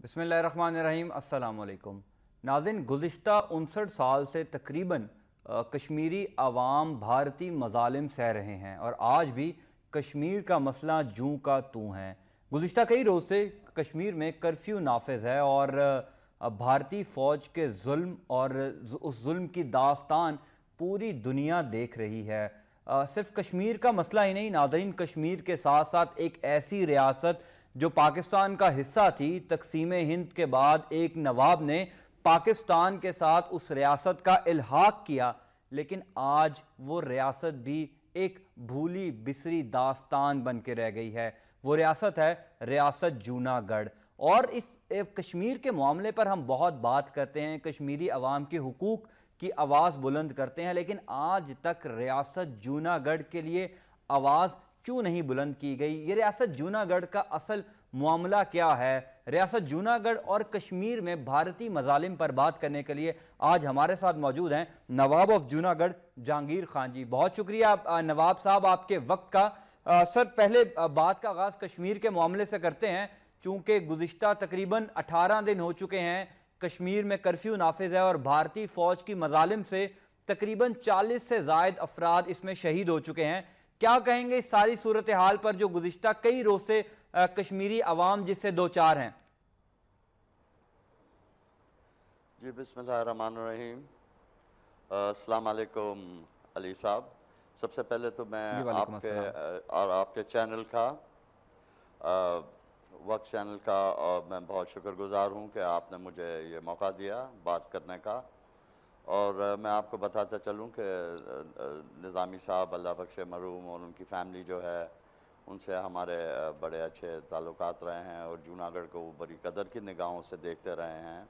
बिस्मिल्लाहिर्रहमानिर्रहीम। अस्सलामुअलैकुम नाज़रीन, गुज़िश्ता 59 साल से तकरीबन कश्मीरी अवाम भारतीय मज़ालिम सह रहे हैं और आज भी कश्मीर का मसला जूं का तूं है। गुज़िश्ता कई रोज़ से कश्मीर में कर्फ्यू नाफिज है और भारतीय फ़ौज के जुल्म और उस जुल्म की दास्तान पूरी दुनिया देख रही है। सिर्फ कश्मीर का मसला ही नहीं नाज़रीन, कश्मीर के साथ साथ एक ऐसी रियासत जो पाकिस्तान का हिस्सा थी, तकसीम हिंद के बाद एक नवाब ने पाकिस्तान के साथ उस रियासत का इल्हाक किया, लेकिन आज वो रियासत भी एक भूली बिसरी दास्तान बन के रह गई है। वो रियासत है रियासत जूनागढ़। और इस कश्मीर के मामले पर हम बहुत बात करते हैं, कश्मीरी अवाम के हुकूक की आवाज़ बुलंद करते हैं, लेकिन आज तक रियासत जूनागढ़ के लिए आवाज़ क्यों नहीं बुलंद की गई? ये रियासत जूनागढ़ का असल मामला क्या है? रियासत जूनागढ़ और कश्मीर में भारतीय मज़ालिम पर बात करने के लिए आज हमारे साथ मौजूद हैं नवाब ऑफ जूनागढ़ जहांगीर खान जी। बहुत शुक्रिया नवाब साहब आपके वक्त का। सर, पहले बात का आगाज़ कश्मीर के मामले से करते हैं, चूँकि गुज़िश्ता तकरीबन 18 दिन हो चुके हैं कश्मीर में कर्फ्यू नाफिज है और भारतीय फ़ौज की मज़ालिम से तकरीबन 40 से ज़ायद अफराद इसमें शहीद हो चुके हैं। क्या कहेंगे इस सारी सूरत हाल पर जो गुज़िश्ता कई रोज से कश्मीरी अवाम जिससे दो चार हैं? जी बिस्मिल्लाहिर्रहमानिर्रहीम। अस्सलाम वालेकुम अली साहब। सबसे पहले तो मैं आपके और आपके चैनल का वक्त चैनल का और मैं बहुत शुक्रगुजार हूँ कि आपने मुझे ये मौका दिया बात करने का। और मैं आपको बताता चलूँ कि निज़ामी साहब अल्लाह बख्शे मरहूम और उनकी फ़ैमिली जो है उनसे हमारे बड़े अच्छे ताल्लुकात रहे हैं और जूनागढ़ को वो बड़ी कदर की निगाहों से देखते रहे हैं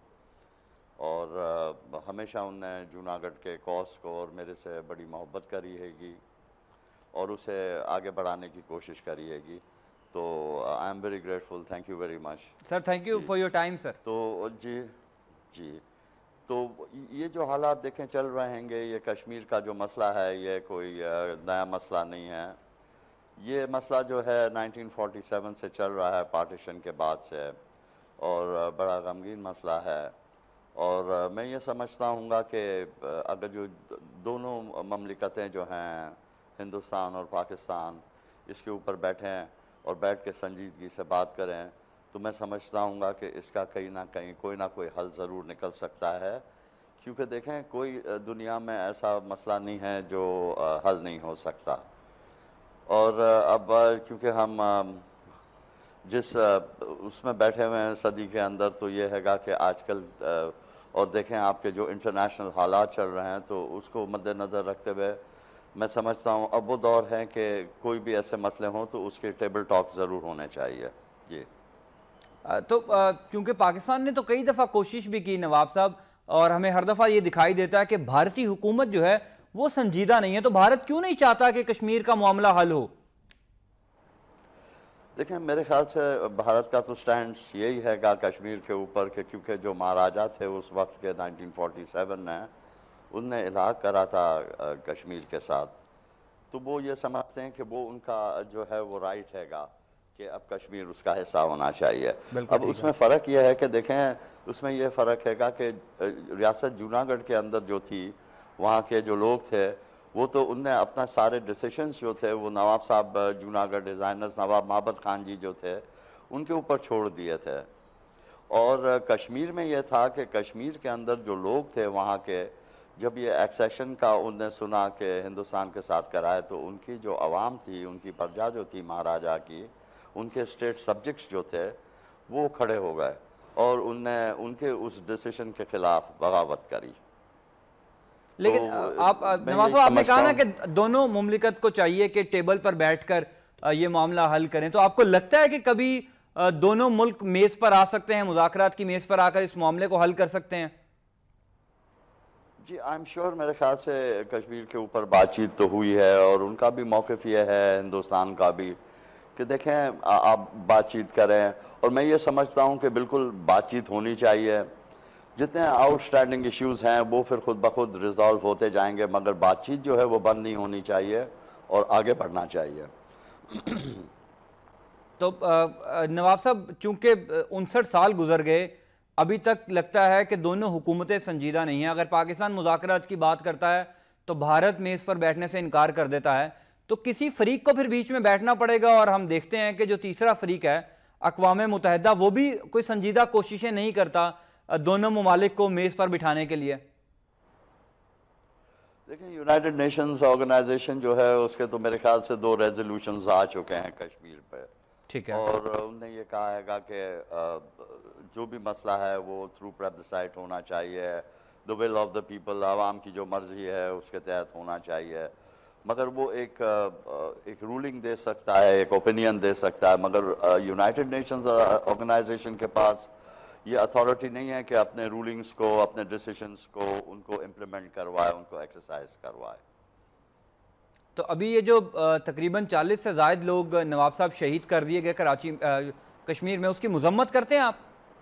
और हमेशा उनने जूनागढ़ के कॉज को और मेरे से बड़ी मोहब्बत करी हैगी और उसे आगे बढ़ाने की कोशिश करी हैगी। तो I am very grateful. Thank you very much sir. Thank you for your time sir. तो जी तो ये जो हालात देखें चल रहे हैं, ये कश्मीर का जो मसला है ये कोई नया मसला नहीं है। ये मसला जो है 1947 से चल रहा है, पार्टीशन के बाद से, और बड़ा गमगीन मसला है। और मैं ये समझता हूँ कि अगर जो दोनों ममलिकतें जो हैं हिंदुस्तान और पाकिस्तान इसके ऊपर बैठें और बैठ के संजीदगी से बात करें तो मैं समझता हूँ कि इसका कहीं ना कहीं कोई ना कोई हल ज़रूर निकल सकता है। क्योंकि देखें कोई दुनिया में ऐसा मसला नहीं है जो हल नहीं हो सकता। और अब क्योंकि हम जिस उसमें बैठे हुए हैं सदी के अंदर, तो ये हैगा कि आजकल और देखें आपके जो इंटरनेशनल हालात चल रहे हैं तो उसको मद्देनज़र रखते हुए मैं समझता हूँ अब वो दौर है कि कोई भी ऐसे मसले हों तो उसके टेबल टॉक ज़रूर होने चाहिए। जी तो चूंकि पाकिस्तान ने तो कई दफ़ा कोशिश भी की नवाब साहब, और हमें हर दफ़ा ये दिखाई देता है कि भारतीय हुकूमत जो है वो संजीदा नहीं है, तो भारत क्यों नहीं चाहता कि कश्मीर का मामला हल हो? देखें, मेरे ख्याल से भारत का तो स्टैंड यही हैगा कश्मीर के ऊपर कि क्योंकि जो महाराजा थे उस वक्त के 1947 में उनने इलाक़ करा था कश्मीर के साथ, तो वो ये समझते हैं कि वो उनका जो है वो राइट हैगा कि अब कश्मीर उसका हिस्सा होना चाहिए। अब उसमें फ़र्क यह है कि देखें उसमें यह फ़र्क हैगा कि रियासत जूनागढ़ के अंदर जो थी वहाँ के जो लोग थे वो तो उनने अपना सारे डिसीशंस जो थे वो नवाब साहब जूनागढ़ डिज़ाइनर्स नवाब महाबत खान जी जो थे उनके ऊपर छोड़ दिए थे। और कश्मीर में यह था कि कश्मीर के अंदर जो लोग थे वहाँ के, जब ये एक्सेशन का उनने सुना कि हिंदुस्तान के साथ कराए तो उनकी जो आवाम थी, उनकी प्रजा जो थी महाराजा की, उनके स्टेट सब्जेक्ट्स जो थे वो खड़े हो गए और उनने उनके उस डिसीजन के खिलाफ बगावत करी। लेकिन तो आप नवाब साहब आपने कहा ना कि दोनों मुमलिकत को चाहिए कि टेबल पर बैठकर ये मामला हल करें, तो आपको लगता है कि कभी दोनों मुल्क मेज पर आ सकते हैं, मुज़ाकरात की मेज पर आकर इस मामले को हल कर सकते हैं? जी आई एम श्योर। मेरे ख्याल से कश्मीर के ऊपर बातचीत तो हुई है और उनका भी मौक़िफ़ ये है, हिंदुस्तान का भी, कि देखें आप बातचीत करें। और मैं ये समझता हूँ कि बिल्कुल बातचीत होनी चाहिए। जितने आउटस्टैंडिंग इश्यूज़ हैं वो फिर खुद ब खुद रिजॉल्व होते जाएंगे, मगर बातचीत जो है वो बंद नहीं होनी चाहिए और आगे बढ़ना चाहिए। तो नवाब साहब, चूंकि 59 साल गुजर गए, अभी तक लगता है कि दोनों हुकूमतें संजीदा नहीं हैं। अगर पाकिस्तान मुज़ाकरात की बात करता है तो भारत मेज़ पर बैठने से इनकार कर देता है, तो किसी फरीक को फिर बीच में बैठना पड़ेगा। और हम देखते हैं कि जो तीसरा फरीक है अक़वाम मुत्तहिदा, वो भी कोई संजीदा कोशिशें नहीं करता दोनों ममालिक को मेज़ पर बिठाने के लिए। देखिए, यूनाइटेड नेशंस ऑर्गेनाइजेशन जो है उसके तो मेरे ख्याल से 2 रेजोल्यूशंस आ चुके हैं कश्मीर पे। ठीक है। और उन्होंने ये कहा है कि जो भी मसला है वो थ्रू प्लेबिसाइट होना चाहिए, the will of the people, आवाम की जो मर्जी है उसके तहत होना चाहिए। मगर वो एक रूलिंग दे सकता है, एक ओपिनियन दे सकता है, मगर यूनाइटेड नेशंस ऑर्गेनाइजेशन के पास ये अथॉरिटी नहीं है कि अपने रूलिंग्स को, अपने डिसीजंस को उनको इम्प्लीमेंट करवाए, उनको एक्सरसाइज करवाए। तो अभी ये जो तकरीबन 40 से ज़ायद लोग नवाब साहब शहीद कर दिए गए कराची कश्मीर में, उसकी मजम्मत करते हैं आप?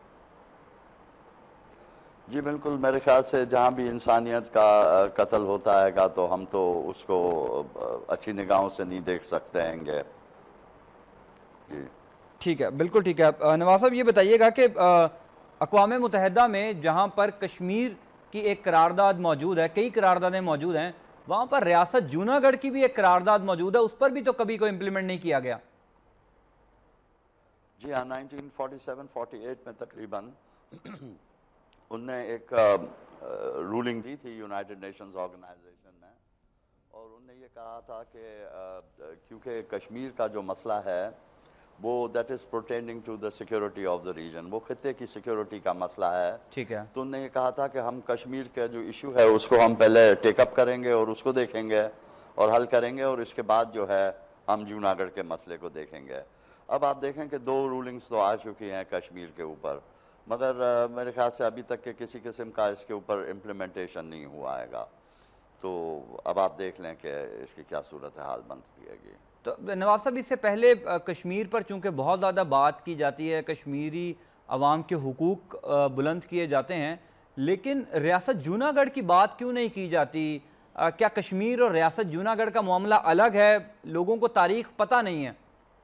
जी बिल्कुल, मेरे ख्याल से जहाँ भी इंसानियत का कत्ल होता है तो हम तो उसको अच्छी निगाहों से नहीं देख सकते हैं। जी ठीक है, बिल्कुल ठीक है। नवाब साहब, ये बताइएगा कि अक़वाम मुत्तहिदा में जहाँ पर कश्मीर की एक करारदाद मौजूद है, कई करारदादें मौजूद हैं, वहाँ पर रियासत जूनागढ़ की भी एक करारदाद मौजूद है, उस पर भी तो कभी कोई इम्प्लीमेंट नहीं किया गया। जी हाँ, 1947-48 में तकरीबन उनने एक रूलिंग दी थी यूनाइटेड नेशंस ऑर्गेनाइजेशन ने, और उनने ये कहा था कि क्योंकि कश्मीर का जो मसला है वो that is pertaining to the security of the region, वो खित्ते की सिक्योरिटी का मसला है। ठीक है। तो उनने ये कहा था कि हम कश्मीर का जो इशू है उसको हम पहले टेकअप करेंगे और उसको देखेंगे और हल करेंगे, और इसके बाद जो है हम जूनागढ़ के मसले को देखेंगे। अब आप देखें कि 2 रूलिंग्स तो आ चुकी हैं कश्मीर के ऊपर, मगर मेरे ख्याल से अभी तक के किसी किस्म का इसके ऊपर इम्प्लीमेंटेशन नहीं हुआ हैगा। तो अब आप देख लें कि इसकी क्या सूरत हाल बनती हैगी। तो नवाब साहब, इससे पहले कश्मीर पर चूंकि बहुत ज़्यादा बात की जाती है, कश्मीरी अवाम के हुकूक बुलंद किए जाते हैं, लेकिन रियासत जूनागढ़ की बात क्यों नहीं की जाती? क्या कश्मीर और रियासत जूनागढ़ का मामला अलग है? लोगों को तारीख पता नहीं है।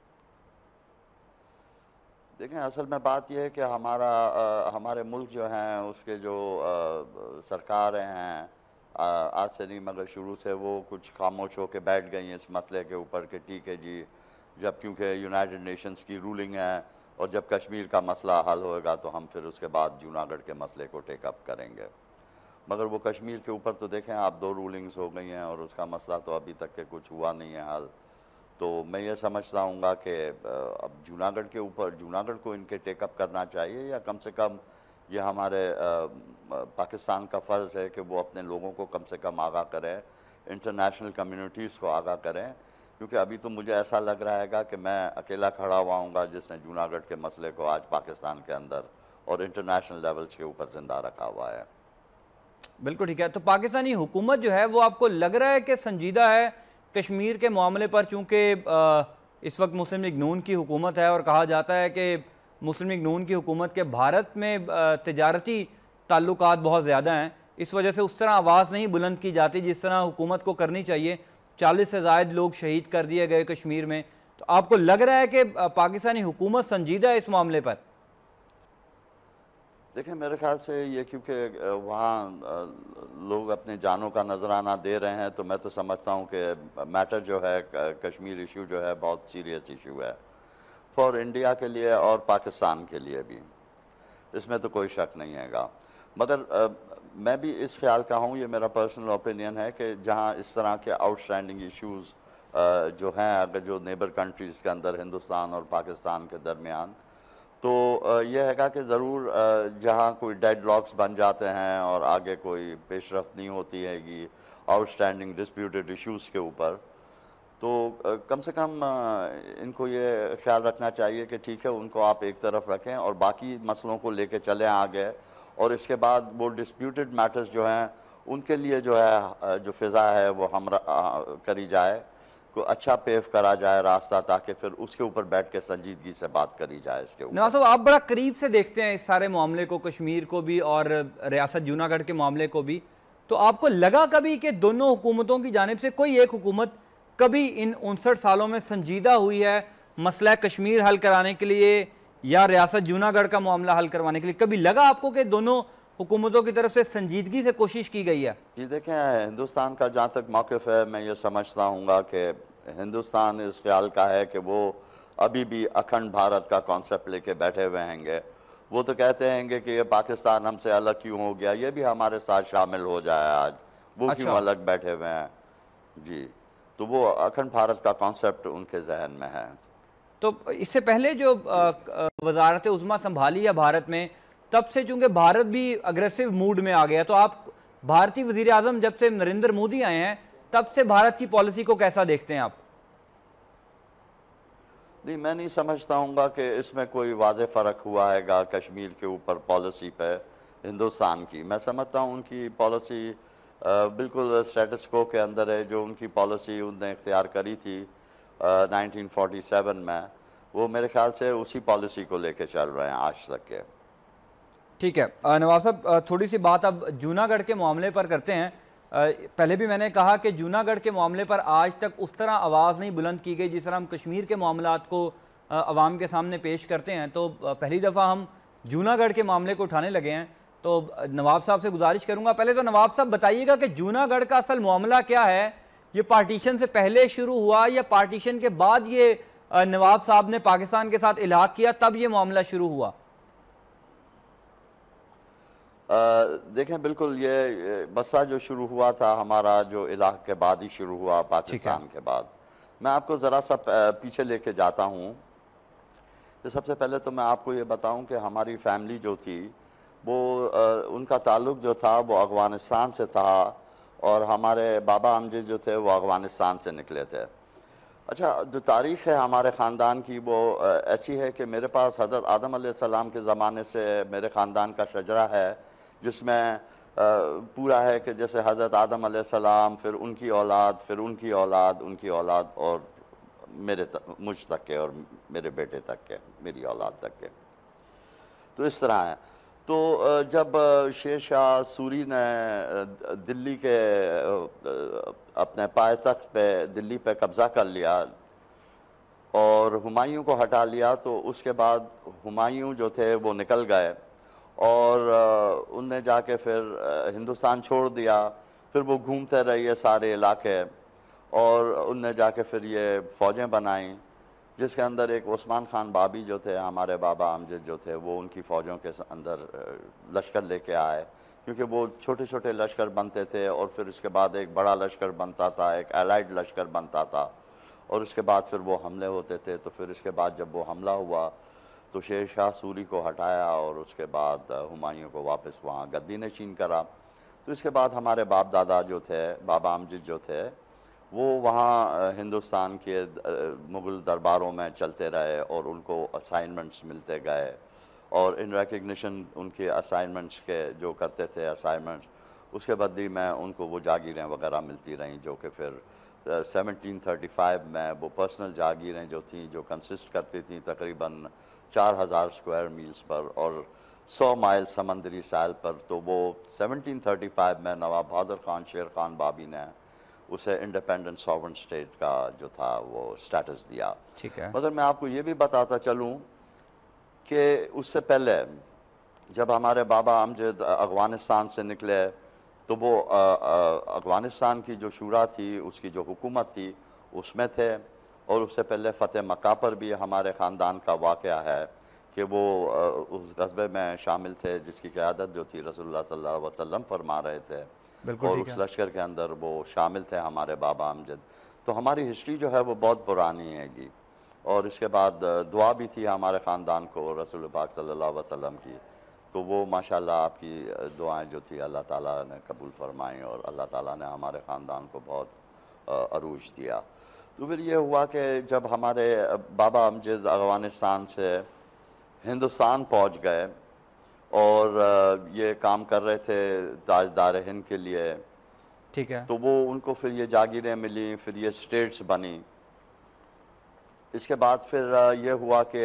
देखें, असल में बात यह है कि हमारे मुल्क जो हैं उसके जो सरकारें हैं, आज से नहीं मगर शुरू से वो कुछ खामोश होकर बैठ गई हैं इस मसले के ऊपर कि ठीक है जी, जब क्योंकि यूनाइटेड नेशंस की रूलिंग है और जब कश्मीर का मसला हल होएगा तो हम फिर उसके बाद जूनागढ़ के मसले को टेकअप करेंगे। मगर वो कश्मीर के ऊपर तो देखें आप, 2 रूलिंग्स हो गई हैं और उसका मसला तो अभी तक के कुछ हुआ नहीं है हल। तो मैं ये समझता हूँ कि अब जूनागढ़ के ऊपर, जूनागढ़ को इनके टेकअप करना चाहिए, या कम से कम ये हमारे पाकिस्तान का फ़र्ज़ है कि वो अपने लोगों को कम से कम आगाह करें, इंटरनेशनल कम्युनिटीज़ को आगाह करें। क्योंकि अभी तो मुझे ऐसा लग रहा है कि मैं अकेला खड़ा हुआ हूँगा जिसने जूनागढ़ के मसले को आज पाकिस्तान के अंदर और इंटरनेशनल लेवल्स के ऊपर ज़िंदा रखा हुआ है। बिल्कुल ठीक है। तो पाकिस्तानी हुकूमत जो है वो आपको लग रहा है कि संजीदा है कश्मीर के मामले पर? चूँकि इस वक्त मुस्लिम लीग नून की हुकूमत है और कहा जाता है कि मुस्लिम लीग नून की हुकूमत के भारत में तिजारती ताल्लुकात बहुत ज़्यादा हैं, इस वजह से उस तरह आवाज़ नहीं बुलंद की जाती जिस तरह हुकूमत को करनी चाहिए। 40 से ज़ायद लोग शहीद कर दिए गए कश्मीर में। तो आपको लग रहा है कि पाकिस्तानी हुकूमत संजीदा है इस मामले पर? देखिए, मेरे ख्याल से ये क्योंकि वहाँ लोग अपने जानों का नजराना दे रहे हैं, तो मैं तो समझता हूँ कि मैटर जो है कश्मीर इशू जो है बहुत सीरियस इशू है फॉर इंडिया के लिए और पाकिस्तान के लिए भी, इसमें तो कोई शक नहीं हैगा। मगर मैं भी इस ख्याल का हूँ, ये मेरा पर्सनल ओपिनियन है कि जहाँ इस तरह के आउटस्टैंडिंग इश्यूज़ जो हैं अगर जो नेबर कंट्रीज़ के अंदर हिंदुस्तान और पाकिस्तान के दरमियान, तो यह हैगा कि ज़रूर जहाँ कोई डेडलॉक्स बन जाते हैं और आगे कोई पेशरफ्त नहीं होती हैगी आउटस्टैंडिंग डिस्प्यूटेड इश्यूज़ के ऊपर, तो कम से कम इनको ये ख्याल रखना चाहिए कि ठीक है, उनको आप एक तरफ रखें और बाकी मसलों को लेके चलें आगे, और इसके बाद वो डिस्प्यूटेड मैटर्स जो हैं उनके लिए जो है जो फ़िज़ा है वो हम करी जाए, को अच्छा पेव करा जाए रास्ता, ताकि फिर उसके ऊपर बैठ के संजीदगी से बात करी जाए इसके ऊपर। नवाब साहब, आप बड़ा करीब से देखते हैं इस सारे मामले को, कश्मीर को भी और रियासत जूनागढ़ के मामले को भी, तो आपको लगा कभी कि दोनों हुकूमतों की जानिब से कोई एक हुकूमत कभी इन 59 सालों में संजीदा हुई है, मसला कश्मीर हल कराने के लिए या रियासत जूनागढ़ का मामला हल करवाने के लिए, कभी लगा आपको कि दोनों हुकूमतों की तरफ से संजीदगी से कोशिश की गई है? जी देखें, हिंदुस्तान का जहाँ तक मौक़िफ़ है, मैं ये समझता हूँ कि हिंदुस्तान इस ख्याल का है कि वो अभी भी अखंड भारत का कॉन्सेप्ट लेके बैठे हुए हैंगे। वो तो कहते हैंगे कि ये पाकिस्तान हमसे अलग क्यों हो गया, ये भी हमारे साथ शामिल हो जाए आज, वो क्यों अलग बैठे हुए हैं। जी, तो वो अखंड भारत का कॉन्सेप्ट उनके जहन में है। तो इससे पहले जो वजारत उज़्मा संभाली है भारत में, तब से चूंकि भारत भी अग्रेसिव मूड में आ गया, तो आप भारतीय वजीर आजम जब से नरेंद्र मोदी आए हैं तब से भारत की पॉलिसी को कैसा देखते हैं आप? नहीं, मैं नहीं समझता हूँ कि इसमें कोई वाज़ेह फ़र्क हुआ हैगा कश्मीर के ऊपर पॉलिसी पे हिंदुस्तान की। मैं समझता हूँ उनकी पॉलिसी बिल्कुल स्टेटस को के अंदर है। जो उनकी पॉलिसी उनने इख्तियार करी थी 1947 में, वो मेरे ख्याल से उसी पॉलिसी को लेके चल रहे हैं आज तक के। ठीक है नवाब साहब, थोड़ी सी बात अब जूनागढ़ के मामले पर करते हैं। पहले भी मैंने कहा कि जूनागढ़ के मामले पर आज तक उस तरह आवाज़ नहीं बुलंद की गई जिस तरह हम कश्मीर के मामलात को अवाम के सामने पेश करते हैं। तो पहली दफ़ा हम जूनागढ़ के मामले को उठाने लगे हैं। तो नवाब साहब से गुजारिश करूंगा, पहले तो नवाब साहब बताइएगा कि जूनागढ़ का असल मामला क्या है? ये पार्टीशन से पहले शुरू हुआ या पार्टीशन के बाद ये नवाब साहब ने पाकिस्तान के साथ इलाक़ किया तब ये मामला शुरू हुआ? देखें, बिल्कुल ये मसला जो शुरू हुआ था हमारा जो इलाक़ के बाद ही शुरू हुआ, पाकिस्तान के बाद। मैं आपको ज़रा सा पीछे लेके जाता हूँ। तो सबसे पहले तो मैं आपको ये बताऊँ कि हमारी फैमिली जो थी वो उनका ताल्लुक़ जो था वो अफ़गानिस्तान से था, और हमारे बाबा अमजद जो थे वो अफ़गानिस्तान से निकले थे। अच्छा, जो तारीख़ है हमारे ख़ानदान की वो ऐसी है कि मेरे पास हज़रत आदम अलैहिस्सलाम के ज़माने से मेरे ख़ानदान का शजरा है, जिसमें पूरा है कि जैसे हज़रत आदम अलैहिस्सलाम, फिर उनकी औलाद, फिर उनकी औलाद, उनकी औलाद, और मुझ तक के और मेरे बेटे तक के, मेरी औलाद तक के। तो इस तरह है। तो जब शेर शाह सूरी ने दिल्ली के अपने पायतख्त पे दिल्ली पे कब्ज़ा कर लिया और हुमायूं को हटा लिया, तो उसके बाद हुमायूं जो थे वो निकल गए और उनने जाके फिर हिंदुस्तान छोड़ दिया। फिर वो घूमते रहे ये सारे इलाके, और उनने जाके फिर ये फ़ौजें बनाई, जिसके अंदर एक उस्मान खान बाबी जो थे, हमारे बाबा अमजद जो थे, वो उनकी फ़ौजों के अंदर लश्कर लेके आए, क्योंकि वो छोटे छोटे लश्कर बनते थे और फिर उसके बाद एक बड़ा लश्कर बनता था, एक एलाइड लश्कर बनता था, और उसके बाद फिर वो हमले होते थे। तो फिर इसके बाद जब वो हमला हुआ तो शेर शाह सूरी को हटाया और उसके बाद हुमायूं को वापस वहाँ गद्दी नशीन करा। तो इसके बाद हमारे बाप दादा जो थे, बाबा अमजद जो थे, वो वहाँ हिंदुस्तान के मुग़ल दरबारों में चलते रहे और उनको असाइनमेंट्स मिलते गए, और इन रिकग्निशन उनके असाइनमेंट्स के जो करते थे असाइनमेंट्स, उसके बदले में उनको वो जागीरें वगैरह मिलती रहीं, जो कि फिर 1735 में वो पर्सनल जागीरें जो थीं, जो कंसिस्ट करती थीं तकरीबन 4000 स्क्वायर मील्स पर और 100 माइल समंदरी साहिल पर। तो वो 1735 में नवाब बहादुर खान शेर खान बाबी ने उसे इंडिपेंडेंट सॉवरेन स्टेट का जो था वो स्टेटस दिया। ठीक है। मगर मैं आपको ये भी बताता चलूँ कि उससे पहले जब हमारे बाबा अमजद अफ़गानिस्तान से निकले तो वो अफ़गानिस्तान की जो शूरा थी, उसकी जो हुकूमत थी, उसमें थे, और उससे पहले फ़तेह मक्का पर भी हमारे ख़ानदान का वाक़या है कि वो उस ग़ज़वे में शामिल थे जिसकी क़यादत जो थी रसूलुल्लाह सल्लल्लाहु अलैहि वसल्लम फरमा रहे थे, और उस लश्कर के अंदर वो शामिल थे हमारे बाबा अमजद। तो हमारी हिस्ट्री जो है वो बहुत पुरानी हैगी, और इसके बाद दुआ भी थी हमारे ख़ानदान को रसूल पाक सल्लल्लाहु अलैहि वसल्लम की। तो वो माशाल्लाह आपकी दुआएं जो थी अल्लाह ताला ने कबूल फरमाई, और अल्लाह ताला ने हमारे ख़ानदान को बहुत अरूज दिया। तो फिर ये हुआ कि जब हमारे बाबा अमजद अफ़गानिस्तान से हिंदुस्तान पहुंच गए और ये काम कर रहे थे ताजदार हिंद के लिए, ठीक है, तो वो उनको फिर ये जागीरें मिली, फिर ये स्टेट्स बनी। इसके बाद फिर ये हुआ कि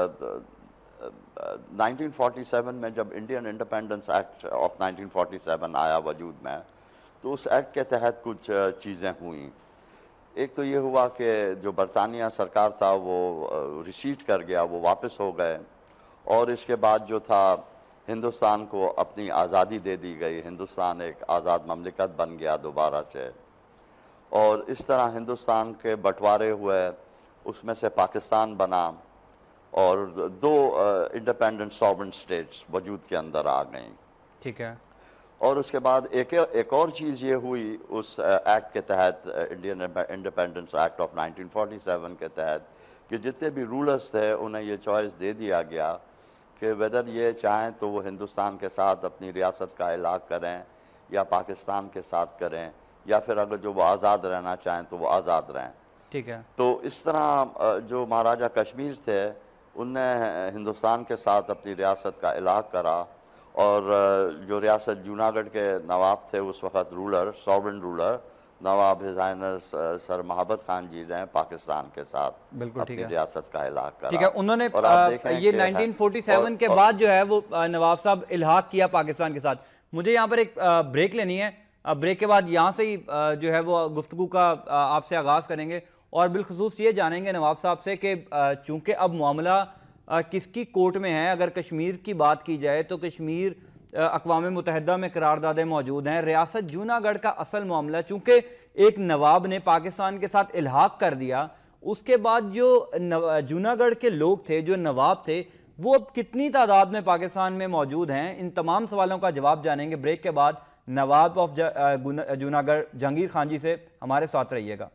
1947 में जब इंडियन इंडिपेंडेंस एक्ट ऑफ 1947 आया वजूद में, तो उस एक्ट के तहत कुछ चीज़ें हुई। एक तो ये हुआ कि जो बरतानिया सरकार था वो रिसीट कर गया, वो वापस हो गए, और इसके बाद जो था हिंदुस्तान को अपनी आज़ादी दे दी गई, हिंदुस्तान एक आज़ाद ममलिकत बन गया दोबारा से। और इस तरह हिंदुस्तान के बंटवारे हुए, उसमें से पाकिस्तान बना और दो इंडिपेंडेंट सॉवरेन स्टेट्स वजूद के अंदर आ गईं। ठीक है। और उसके बाद एक और चीज़ ये हुई उस एक्ट के तहत, इंडियन इंडिपेंडेंस एक्ट ऑफ 1947 के तहत, कि जितने भी रूलर्स थे उन्हें ये चॉइस दे दिया गया कि वेदर ये चाहें तो वो हिंदुस्तान के साथ अपनी रियासत का इलाक़ करें या पाकिस्तान के साथ करें, या फिर अगर जो वो आज़ाद रहना चाहें तो वो आज़ाद रहें। ठीक है। तो इस तरह जो महाराजा कश्मीर थे उनने हिंदुस्तान के साथ अपनी रियासत का इलाक़ करा, और जो रियासत जूनागढ़ के नवाब थे उस वक़्त, ruler, sovereign ruler Nawab his highness sir Mahabat Khan ji ने पाकिस्तान के साथ अपनी रियासत का इलाक़ करा। ठीक है, उन्होंने ये 1947 के बाद जो है वो नवाब साहब इल्हाक किया पाकिस्तान के साथ। मुझे यहाँ पर एक ब्रेक लेनी है, ब्रेक के बाद यहाँ से ही जो है वो गुफ्तगू का आपसे आगाज़ करेंगे, और बिलखुसूस ये जानेंगे नवाब साहब से कि चूँकि अब मामला किसकी कोर्ट में है। अगर कश्मीर की बात की जाए तो कश्मीर अक़वाम मुत्तहिदा में करारदादे मौजूद हैं। रियासत जूनागढ़ का असल मामला, चूँकि एक नवाब ने पाकिस्तान के साथ इल्हाक कर दिया, उसके बाद जो जूनागढ़ के लोग थे, जो नवाब थे, वो अब कितनी तादाद में पाकिस्तान में मौजूद हैं, इन तमाम सवालों का जवाब जानेंगे ब्रेक के बाद। नवाब ऑफ जूनागढ़ जहांगीर खान जी से हमारे साथ रहिएगा।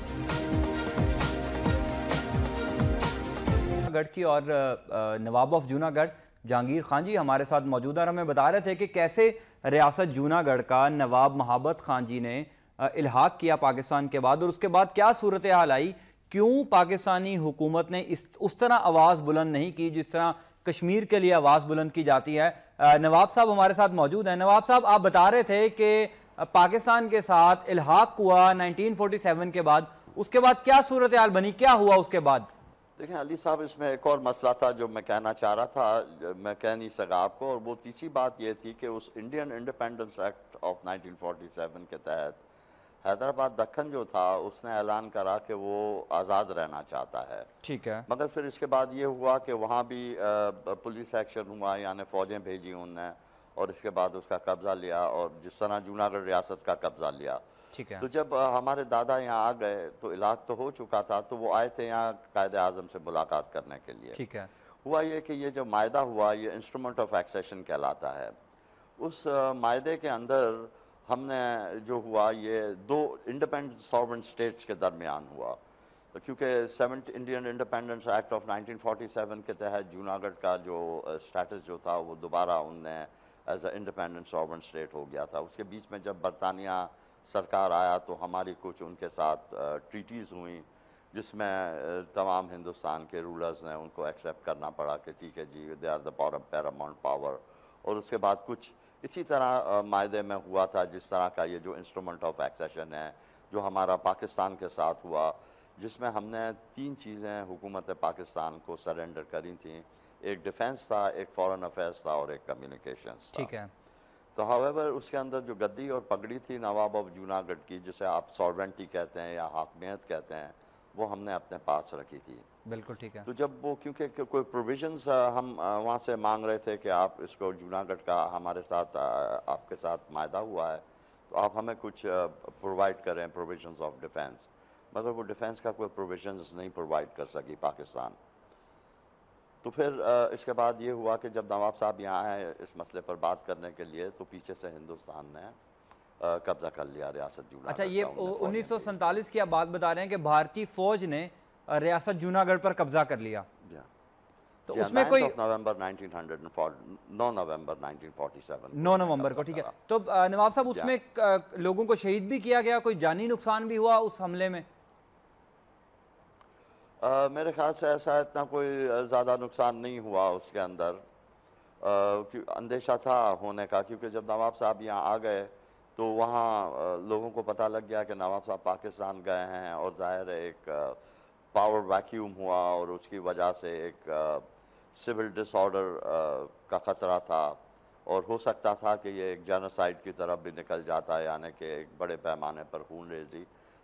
जूनागढ़ की और नवाब ऑफ जूनागढ़ जहांगीर खान जी हमारे साथ मौजूद हैं। हमें बता रहे थे कि कैसे रियासत जूनागढ़ का नवाब महाबत खान जी ने इल्हाक किया पाकिस्तान के बाद, और उसके बाद क्या सूरत हाल आई, क्यों पाकिस्तानी हुकूमत ने उस तरह आवाज़ बुलंद नहीं की जिस तरह कश्मीर के लिए आवाज़ बुलंद की जाती है। नवाब साहब हमारे साथ मौजूद हैं। नवाब साहब, आप बता रहे थे कि पाकिस्तान के साथ इल्हाक हुआ 1947 के बाद, उसके बाद क्या सूरत हाल बनी, क्या हुआ उसके बाद? देखें अली साहब, इसमें एक और मसला था जो मैं कहना चाह रहा था, मैं कह नहीं सका आपको, और वो तीसरी बात ये थी कि उस इंडियन इंडिपेंडेंस एक्ट ऑफ 1947 के तहत हैदराबाद दक्खन जो था उसने ऐलान करा कि वो आज़ाद रहना चाहता है। ठीक है। मगर फिर इसके बाद ये हुआ कि वहाँ भी पुलिस एक्शन हुआ, यानी फ़ौजें भेजी उनने, और इसके बाद उसका कब्ज़ा लिया, और जिस तरह जूनागढ़ रियासत का कब्ज़ा लिया। ठीक है। तो जब हमारे दादा यहाँ आ गए तो इलाक़ तो हो चुका था, तो वो आए थे यहाँ कायदे आज़म से मुलाकात करने के लिए। ठीक है। हुआ ये कि ये जो मायदा हुआ, ये इंस्ट्रूमेंट ऑफ एक्सेशन कहलाता है। उस मायदे के अंदर हमने जो हुआ, ये दो इंडिपेंडेंट सॉवरेन स्टेट्स के दरमियान हुआ, तो क्योंकि इंडियन इंडिपेंडेंस एक्ट ऑफ 1947 के तहत जूनागढ़ का जो स्टेटस जो था वो दोबारा उनने as a independent sovereign state हो गया था। उसके बीच में जब बरतानिया सरकार आया तो हमारी कुछ उनके साथ ट्रीटीज़ हुई, जिसमें तमाम हिंदुस्तान के रूलर्स ने उनको एक्सेप्ट करना पड़ा कि ठीक है जी, they are the paramount power. और उसके बाद कुछ इसी तरह मायदे में हुआ था जिस तरह का ये जो इंस्ट्रूमेंट ऑफ एक्सेशन है जो हमारा पाकिस्तान के साथ हुआ, जिसमें हमने 3 चीज़ें हुकूमत पाकिस्तान को सरेंडर करी थी। एक डिफेंस था, एक फॉरेन अफेयर्स था, और एक कम्युनिकेशंस था। ठीक है। तो हावेवर उसके अंदर जो गद्दी और पगड़ी थी नवाब ऑफ जूनागढ़ की, जिसे आप सॉवरेंटी कहते हैं या हाकमियत कहते हैं, वो हमने अपने पास रखी थी। बिल्कुल ठीक है। तो जब वो क्योंकि कोई प्रोविजंस हम वहाँ से मांग रहे थे कि आप इसको जूनागढ़ का हमारे साथ आपके साथ मायदा हुआ है तो आप हमें कुछ प्रोवाइड करें प्रोविजंस ऑफ डिफेंस, मगर वो डिफेंस का कोई प्रोविजंस नहीं प्रोवाइड कर सकी पाकिस्तान। तो फिर इसके बाद ये हुआ कि जब नवाब साहब यहाँ आए इस मसले पर बात करने के लिए, तो पीछे से हिंदुस्तान ने कब्जा कर लिया रियासत जूनागढ़। अच्छा, ये 1947 की आप बात बता रहे हैं कि भारतीय फौज ने रियासत जूनागढ़ पर कब्जा कर लिया। तो उसमें कोई 9 नवंबर 1947 9 नवंबर को, ठीक है। तो नवाब साहब, उसमें लोगों को शहीद भी किया गया, कोई जानी नुकसान भी हुआ उस हमले में? मेरे ख्याल से ऐसा इतना कोई ज़्यादा नुकसान नहीं हुआ उसके अंदर, अंदेशा था होने का, क्योंकि जब नवाब साहब यहाँ आ गए तो वहाँ लोगों को पता लग गया कि नवाब साहब पाकिस्तान गए हैं, और ज़ाहिर है एक पावर वैक्यूम हुआ, और उसकी वजह से एक सिविल डिसऑर्डर का ख़तरा था, और हो सकता था कि ये एक जेनोसाइड की तरफ भी निकल जाता है, यानी कि एक बड़े पैमाने पर खून रेजी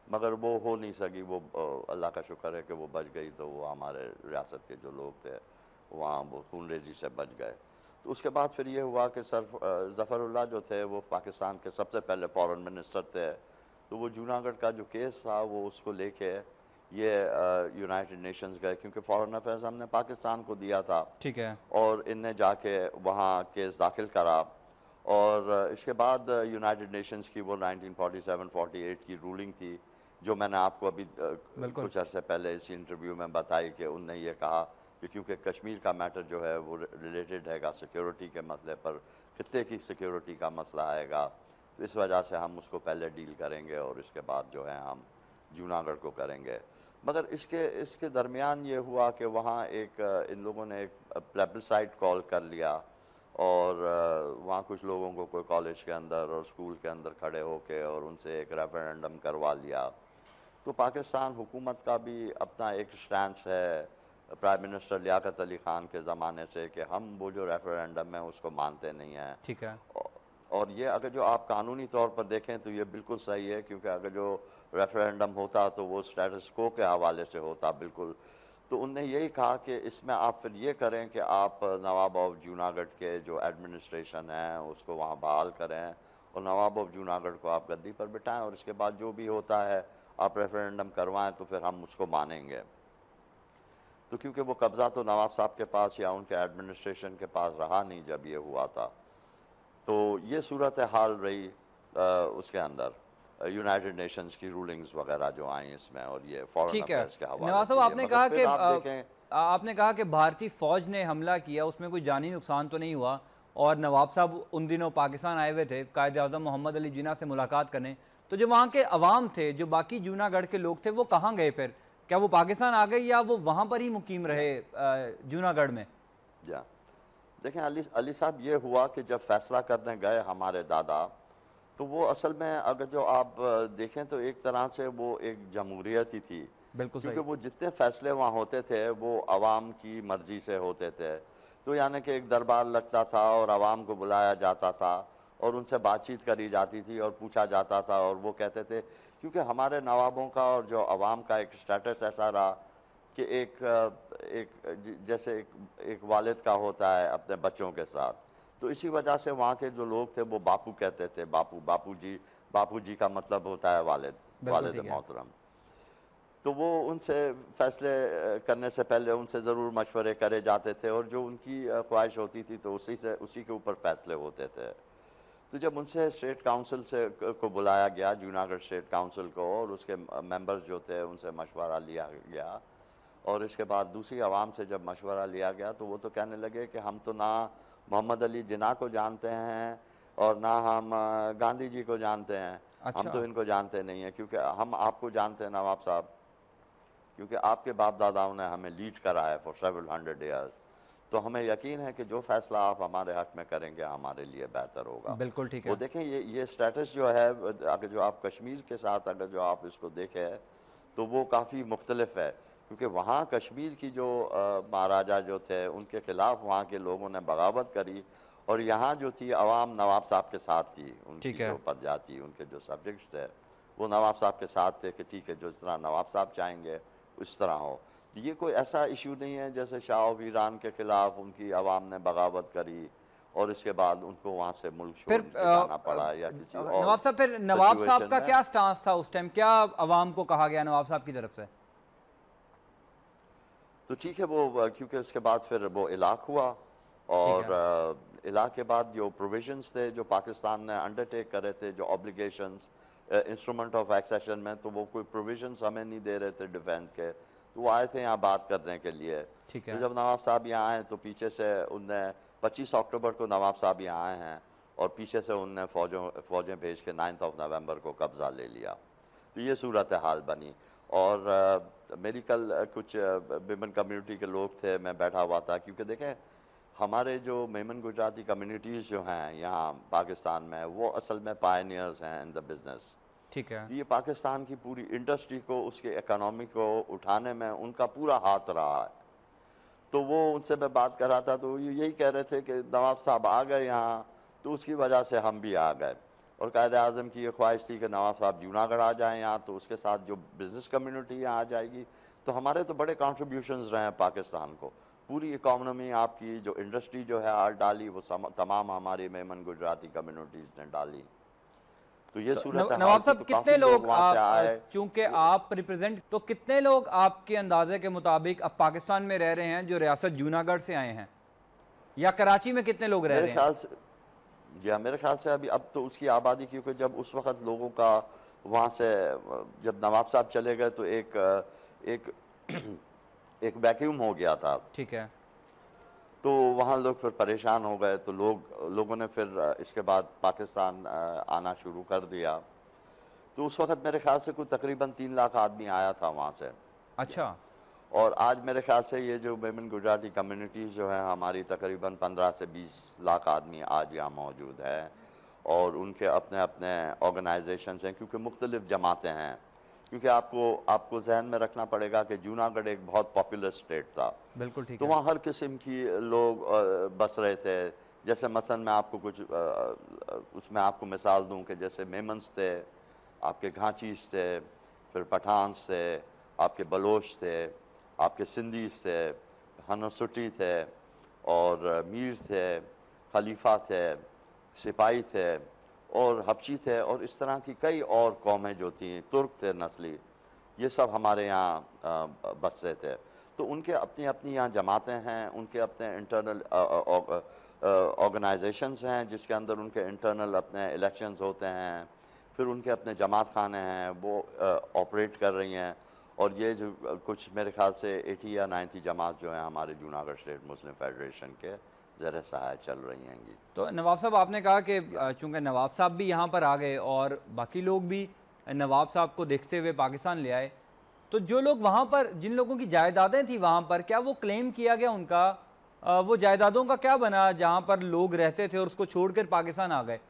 मगर वो हो नहीं सकी। वो अल्लाह का शुक्र है कि वो बच गई, तो वो हमारे रियासत के जो लोग थे वहाँ वो खूनरेजी से बच गए। तो उसके बाद फिर ये हुआ कि सर ज़फ़रुल्लाह जो थे वो पाकिस्तान के सबसे पहले फॉरेन मिनिस्टर थे। तो वो जूनागढ़ का जो केस था वो उसको लेके ये यूनाइटेड नेशंस गए, क्योंकि फॉरेन अफेयर्स हमने पाकिस्तान को दिया था। ठीक है। और इनने जाके वहाँ केस दाखिल करा, और इसके बाद यूनाइटेड नेशंस की वो 1947-48 की रूलिंग थी, जो मैंने आपको अभी कुछ अर्से पहले इस इंटरव्यू में बताई, कि उनने ये कहा कि क्योंकि कश्मीर का मैटर जो है वो रिलेटेड हैगा सिक्योरिटी के मसले पर, खित्ते की सिक्योरिटी का मसला आएगा, तो इस वजह से हम उसको पहले डील करेंगे और इसके बाद जो है हम जूनागढ़ को करेंगे। मगर इसके दरमियान ये हुआ कि वहाँ एक इन लोगों ने एक प्लेबिसाइट कॉल कर लिया, और वहाँ कुछ लोगों को कोई कॉलेज के अंदर और स्कूल के अंदर खड़े होके और उनसे एक रेफरेंडम करवा लिया। तो पाकिस्तान हुकूमत का भी अपना एक स्टैंस है प्राइम मिनिस्टर लियाकत अली ख़ान के ज़माने से, कि हम वो जो रेफरेंडम है उसको मानते नहीं हैं। ठीक है। और ये अगर जो आप कानूनी तौर पर देखें तो ये बिल्कुल सही है, क्योंकि अगर जो रेफरेंडम होता तो वो स्टेटस को के हवाले से होता बिल्कुल। तो उनने यही कहा कि इसमें आप फिर ये करें कि आप नवाब ऑफ जूनागढ़ के जो एडमिनिस्ट्रेशन है उसको वहाँ बहाल करें, और नवाब ऑफ जूनागढ़ को आप गद्दी पर बिठाएं, और इसके बाद जो भी होता है आप रेफरेंडम करवाएं, तो फिर हम उसको मानेंगे। तो क्योंकि वो कब्ज़ा तो नवाब साहब के पास या उनके एडमिनिस्ट्रेशन के पास रहा नहीं जब ये हुआ था, तो ये सूरत हाल रही उसके अंदर यूनाइटेड नेशंस की रूलिंग्स वगैरह जो आई इसमें, और ये फॉरेन अफेयर्स के हवाले से। नवाब साहब, आपने कहा कि आपने कहा कि भारतीय फौज ने हमला किया, उसमें कोई जानी नुकसान तो नहीं हुआ, और नवाब साहब उन दिनों पाकिस्तान आए हुए थे कायद आज़म मोहम्मद अली जिन्ना से मुलाकात करने, तो जो वहाँ के अवाम थे, जो बाकी जूनागढ़ के लोग थे, वो कहाँ गए फिर? क्या वो पाकिस्तान आ गए या वो वहाँ पर ही मुकीम रहे जूनागढ़ में? देखें अली साहब, ये हुआ कि जब फैसला करने गए हमारे दादा, तो वो असल में अगर जो आप देखें तो एक तरह से वो एक जमहूरियत ही थी। बिल्कुल, क्योंकि वो जितने फैसले वहाँ होते थे वो अवाम की मर्जी से होते थे। तो यानी कि एक दरबार लगता था और अवाम को बुलाया जाता था और उनसे बातचीत करी जाती थी और पूछा जाता था, और वो कहते थे, क्योंकि हमारे नवाबों का और जो अवाम का एक स्टेटस ऐसा रहा कि जैसे एक वालिद का होता है अपने बच्चों के साथ, तो इसी वजह से वहाँ के जो लोग थे वो बापू कहते थे। बापू जी का मतलब होता है वालिद मोहतरम। तो वो उनसे फैसले करने से पहले उनसे ज़रूर मशवरे करे जाते थे, और जो उनकी ख्वाहिश होती थी तो उसी के ऊपर फैसले होते थे। तो जब उनसे स्टेट काउंसिल को बुलाया गया, जूनागढ़ स्टेट काउंसिल को, और उसके मेंबर्स जो थे उनसे मशवरा लिया गया, और इसके बाद दूसरी आवाम से जब मशवरा लिया गया तो वो तो कहने लगे कि हम तो ना मोहम्मद अली जिन्ना को जानते हैं और ना हम गांधी जी को जानते हैं। अच्छा। हम तो इनको जानते नहीं हैं, क्योंकि हम आपको जानते हैं नवाब साहब, क्योंकि आपके बाप दादाओं ने हमें लीड करा है फॉर सेवरल 100 ईयर्स। तो हमें यकीन है कि जो फैसला आप हमारे हक में करेंगे हमारे लिए बेहतर होगा। बिल्कुल ठीक है। वो देखें ये स्टेटस जो है, अगर जो आप कश्मीर के साथ अगर जो आप इसको देखें तो वो काफ़ी मुख्तलिफ है, क्योंकि वहाँ कश्मीर की जो महाराजा जो थे उनके ख़िलाफ़ वहाँ के लोगों ने बगावत करी, और यहाँ जो थी अवाम नवाब साहब के साथ थी। उनकी जो प्रजाति, उनके जो सब्जेक्ट्स थे वो नवाब साहब के साथ थे कि ठीक है, जो इस तरह नवाब साहब चाहेंगे उस तरह हो। ये कोई ऐसा इशू नहीं है जैसे शाह ऑफ ईरान के ख़िलाफ़ उनकी अवाम ने बगावत करी और इसके बाद उनको वहाँ से मुल्क छोड़ के जाना पड़ा, या किसी और। नवाब साहब, फिर नवाब साहब का क्या स्टांस था उस टाइम? क्या अवाम को कहा गया नवाब साहब की तरफ से? तो ठीक है, वो क्योंकि उसके बाद फिर वो इलाक हुआ, और इलाक के बाद जो प्रोविजंस थे जो पाकिस्तान ने अंडरटेक करे थे, जो ऑब्लिगेशंस इंस्ट्रूमेंट ऑफ एक्सेशन में, तो वो कोई प्रोविजंस हमें नहीं दे रहे थे डिफेंस के, तो वो आए थे यहाँ बात करने के लिए। ठीक है। तो जब नवाब साहब यहाँ आए तो पीछे से उनने 25 अक्टूबर को नवाब साहब यहाँ आए हैं, और पीछे से उनने फ़ौजें भेज के 9 नवंबर को कब्ज़ा ले लिया। तो ये सूरत हाल बनी। और मेरी कल कुछ मेमन कम्युनिटी के लोग थे, मैं बैठा हुआ था, क्योंकि देखें हमारे जो मेमन गुजराती कम्युनिटीज़ जो हैं यहाँ पाकिस्तान में, वो असल में पायनियर्स हैं इन द बिज़नेस। ठीक है। ये पाकिस्तान की पूरी इंडस्ट्री को, उसके इकनॉमी को उठाने में उनका पूरा हाथ रहा है। तो वो उनसे मैं बात कर रहा था तो यही कह रहे थे कि नवाब साहब आ गए यहाँ, तो उसकी वजह से हम भी आ गए। और कायद आज़म की ये ख्वाहिश थी कि नवाब साहब जूनागढ़ आ जाएं यहाँ, तो उसके साथ जो बिज़नेस कम्युनिटी यहाँ आ जाएगी। तो हमारे तो बड़े कॉन्ट्रीब्यूशंस रहे हैं पाकिस्तान को, पूरी इकॉनमी आपकी जो इंडस्ट्री जो है आर डाली, वो तमाम हमारी मेमन गुजराती कम्युनिटीज़ ने डाली। तो ये सूरत नवाब साहब तो कितने लोग आप आए, चूंकि आप रिप्रेजेंट, तो कितने लोग आपके अंदाजे के मुताबिक अब पाकिस्तान में रह रहे हैं जो रियासत जूनागढ़ से आए हैं, या कराची में कितने लोग रह रहे हैं? मेरे ख्याल से अभी अब तो उसकी आबादी, क्योंकि जब उस वक्त लोगों का वहाँ से जब नवाब साहब चले गए तो एक वैक्यूम हो गया था। ठीक है। तो वहाँ लोग फिर परेशान हो गए, तो लोगों ने फिर इसके बाद पाकिस्तान आना शुरू कर दिया। तो उस वक्त मेरे ख्याल से कोई तकरीबन 3 लाख आदमी आया था वहाँ से। अच्छा। और आज मेरे ख्याल से ये जो मेमन गुजराती कम्युनिटीज़ जो है हमारी, तकरीबन 15 से 20 लाख आदमी आज यहाँ मौजूद है, और उनके अपने अपने ऑर्गेनाइजेशंस हैं, क्योंकि मुख्तलिफ जमातें हैं। क्योंकि आपको जहन में रखना पड़ेगा कि जूनागढ़ एक बहुत पॉपुलर स्टेट था। बिल्कुल ठीक तो है। वहाँ हर किस्म की लोग बस रहे थे। जैसे मसलन मैं आपको कुछ उसमें आपको मिसाल दूँ कि जैसे मेमन्स थे, आपके घांचीस थे, फिर पठान्स थे, आपके बलोच थे, आपके सिंधीस थे, हनसुटी थे, और मीर थे, खलीफा थे, सिपाही थे, और हबशी थे, और इस तरह की कई और कौमें जो थी, तुर्क थे नस्ली, ये सब हमारे यहाँ बसते थे। तो उनके अपनी अपनी यहाँ जमातें हैं, उनके अपने इंटरनल ऑर्गेनाइजेशंस हैं, जिसके अंदर उनके इंटरनल अपने इलेक्शंस होते हैं, फिर उनके अपने जमात खाने हैं, वो ऑपरेट कर रही हैं। और ये जो कुछ मेरे ख्याल से 80 या 90 जमात जो हैं हमारे जूनागढ़ स्टेट मुस्लिम फेडरेशन के ज़रिए सहायता चल रही हैं। तो नवाब साहब, आपने कहा कि चूँकि नवाब साहब भी यहाँ पर आ गए और बाकी लोग भी नवाब साहब को देखते हुए पाकिस्तान ले आए, तो जो लोग वहाँ पर, जिन लोगों की जायदादें थी वहाँ पर, क्या वो क्लेम किया गया उनका? वो जायदादों का क्या बना जहाँ पर लोग रहते थे और उसको छोड़कर पाकिस्तान आ गए?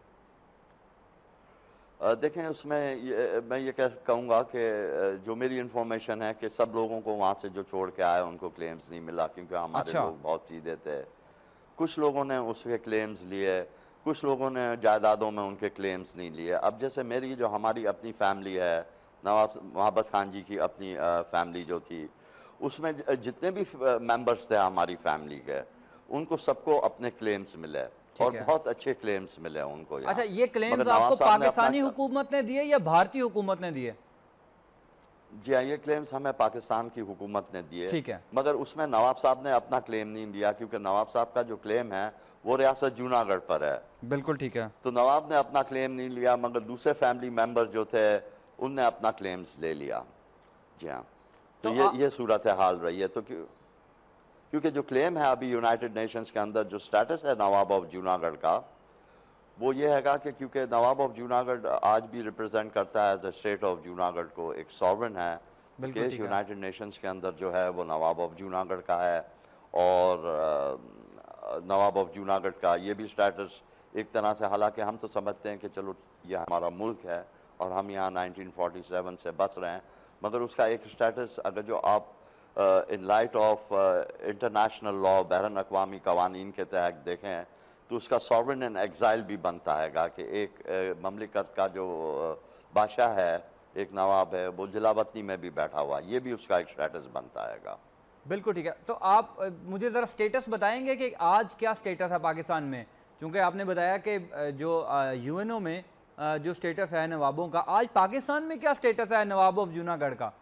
देखें, उसमें मैं ये कहूँगा कि जो मेरी इन्फॉर्मेशन है कि सब लोगों को वहाँ से जो छोड़ के आए उनको क्लेम्स नहीं मिला, क्योंकि हमारे लोग बहुत सीधे थे। कुछ लोगों ने उसके क्लेम्स लिए, कुछ लोगों ने जायदादों में उनके क्लेम्स नहीं लिए। अब जैसे मेरी जो हमारी अपनी फैमिली है, नवाब मोहब्बत खान जी की अपनी फैमिली जो थी, उसमें जितने भी मेंबर्स थे हमारी फैमिली के, उनको सबको अपने क्लेम्स मिले, और बहुत अच्छे क्लेम्स मिले उनको। अच्छा, ये क्लेम्स आपको पाकिस्तानी हुकूमत ने दिए या भारतीय हुकूमत ने दिए? जी हाँ, ये क्लेम्स हमें पाकिस्तान की हुकूमत ने दिए। ठीक है। मगर उसमें नवाब साहब ने अपना क्लेम नहीं लिया, क्योंकि नवाब साहब का जो क्लेम है वो रियासत जूनागढ़ पर है। बिल्कुल ठीक है। तो नवाब ने अपना क्लेम नहीं लिया, मगर दूसरे फैमिली मेंबर जो थे उनने अपना क्लेम्स ले लिया। जी हाँ, तो ये सूरत हाल रही है। तो क्योंकि जो क्लेम है अभी यूनाइटेड नेशंस के अंदर, जो स्टेटस है नवाब ऑफ जूनागढ़ का, वो ये हैगा कि क्योंकि नवाब ऑफ जूनागढ़ आज भी रिप्रेजेंट करता है as a state of Junagadh को, एक सॉवरन है केस यूनाइटेड नेशंस के अंदर जो है वो नवाब ऑफ जूनागढ़ का है। और नवाब ऑफ जूनागढ़ का ये भी स्टेटस एक तरह से, हालांकि हम तो समझते हैं कि चलो ये हमारा मुल्क है और हम यहाँ 1947 से बच रहे हैं, मगर उसका एक स्टेटस अगर जो आप in light of international law, बैरन अक़वामी कवानीन के तहत देखें, तो उसका सॉवरन इन एग्जाइल भी बनता है कि एक ममलिकत का जो बादशाह है, एक नवाब है, वो जिलावतनी में भी बैठा हुआ, ये भी उसका एक स्टेटस बनता है। बिल्कुल ठीक है। तो आप मुझे ज़रा स्टेटस बताएंगे कि आज क्या स्टेटस है पाकिस्तान में? चूँकि आपने बताया कि जो यूएनओ में जो स्टेटस है नवाबों का, आज पाकिस्तान में क्या स्टेटस है नवाब ऑफ जूनागढ़ का?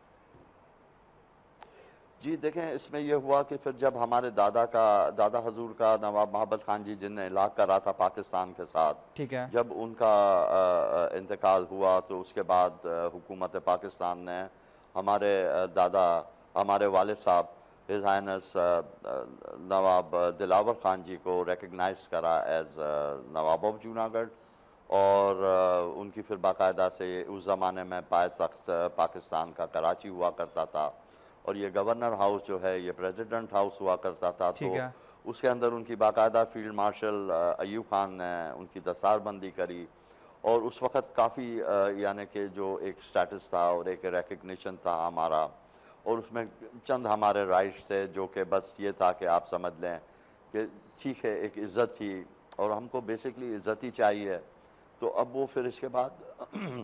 जी देखें, इसमें यह हुआ कि फिर जब हमारे दादा हजूर का नवाब मोहब्बत खान जी, जिनने इलाक़ करा था पाकिस्तान के साथ, ठीक है, जब उनका इंतकाल हुआ, तो उसके बाद हुकूमत पाकिस्तान ने हमारे दादा, हमारे वालिद साहब हिज हाइनेस नवाब दिलावर खान जी को रिकग्नाइज करा एज नवाब ऑफ जूनागढ़। और उनकी फिर बाकायदा से, उस ज़माने में पायतख्त पाकिस्तान का कराची हुआ करता था, और ये गवर्नर हाउस जो है ये प्रेसिडेंट हाउस हुआ करता था। तो उसके अंदर उनकी बाकायदा फील्ड मार्शल अयूब खान ने उनकी दस्तारबंदी करी, और उस वक़्त काफ़ी यानी कि जो एक स्टेटस था और एक रिकग्निशन था हमारा, और उसमें चंद हमारे राइट्स थे, जो कि बस ये था कि आप समझ लें कि ठीक है, एक इज़्ज़त थी, और हमको बेसिकली इज़्ज़त ही चाहिए। तो अब वो फिर इसके बाद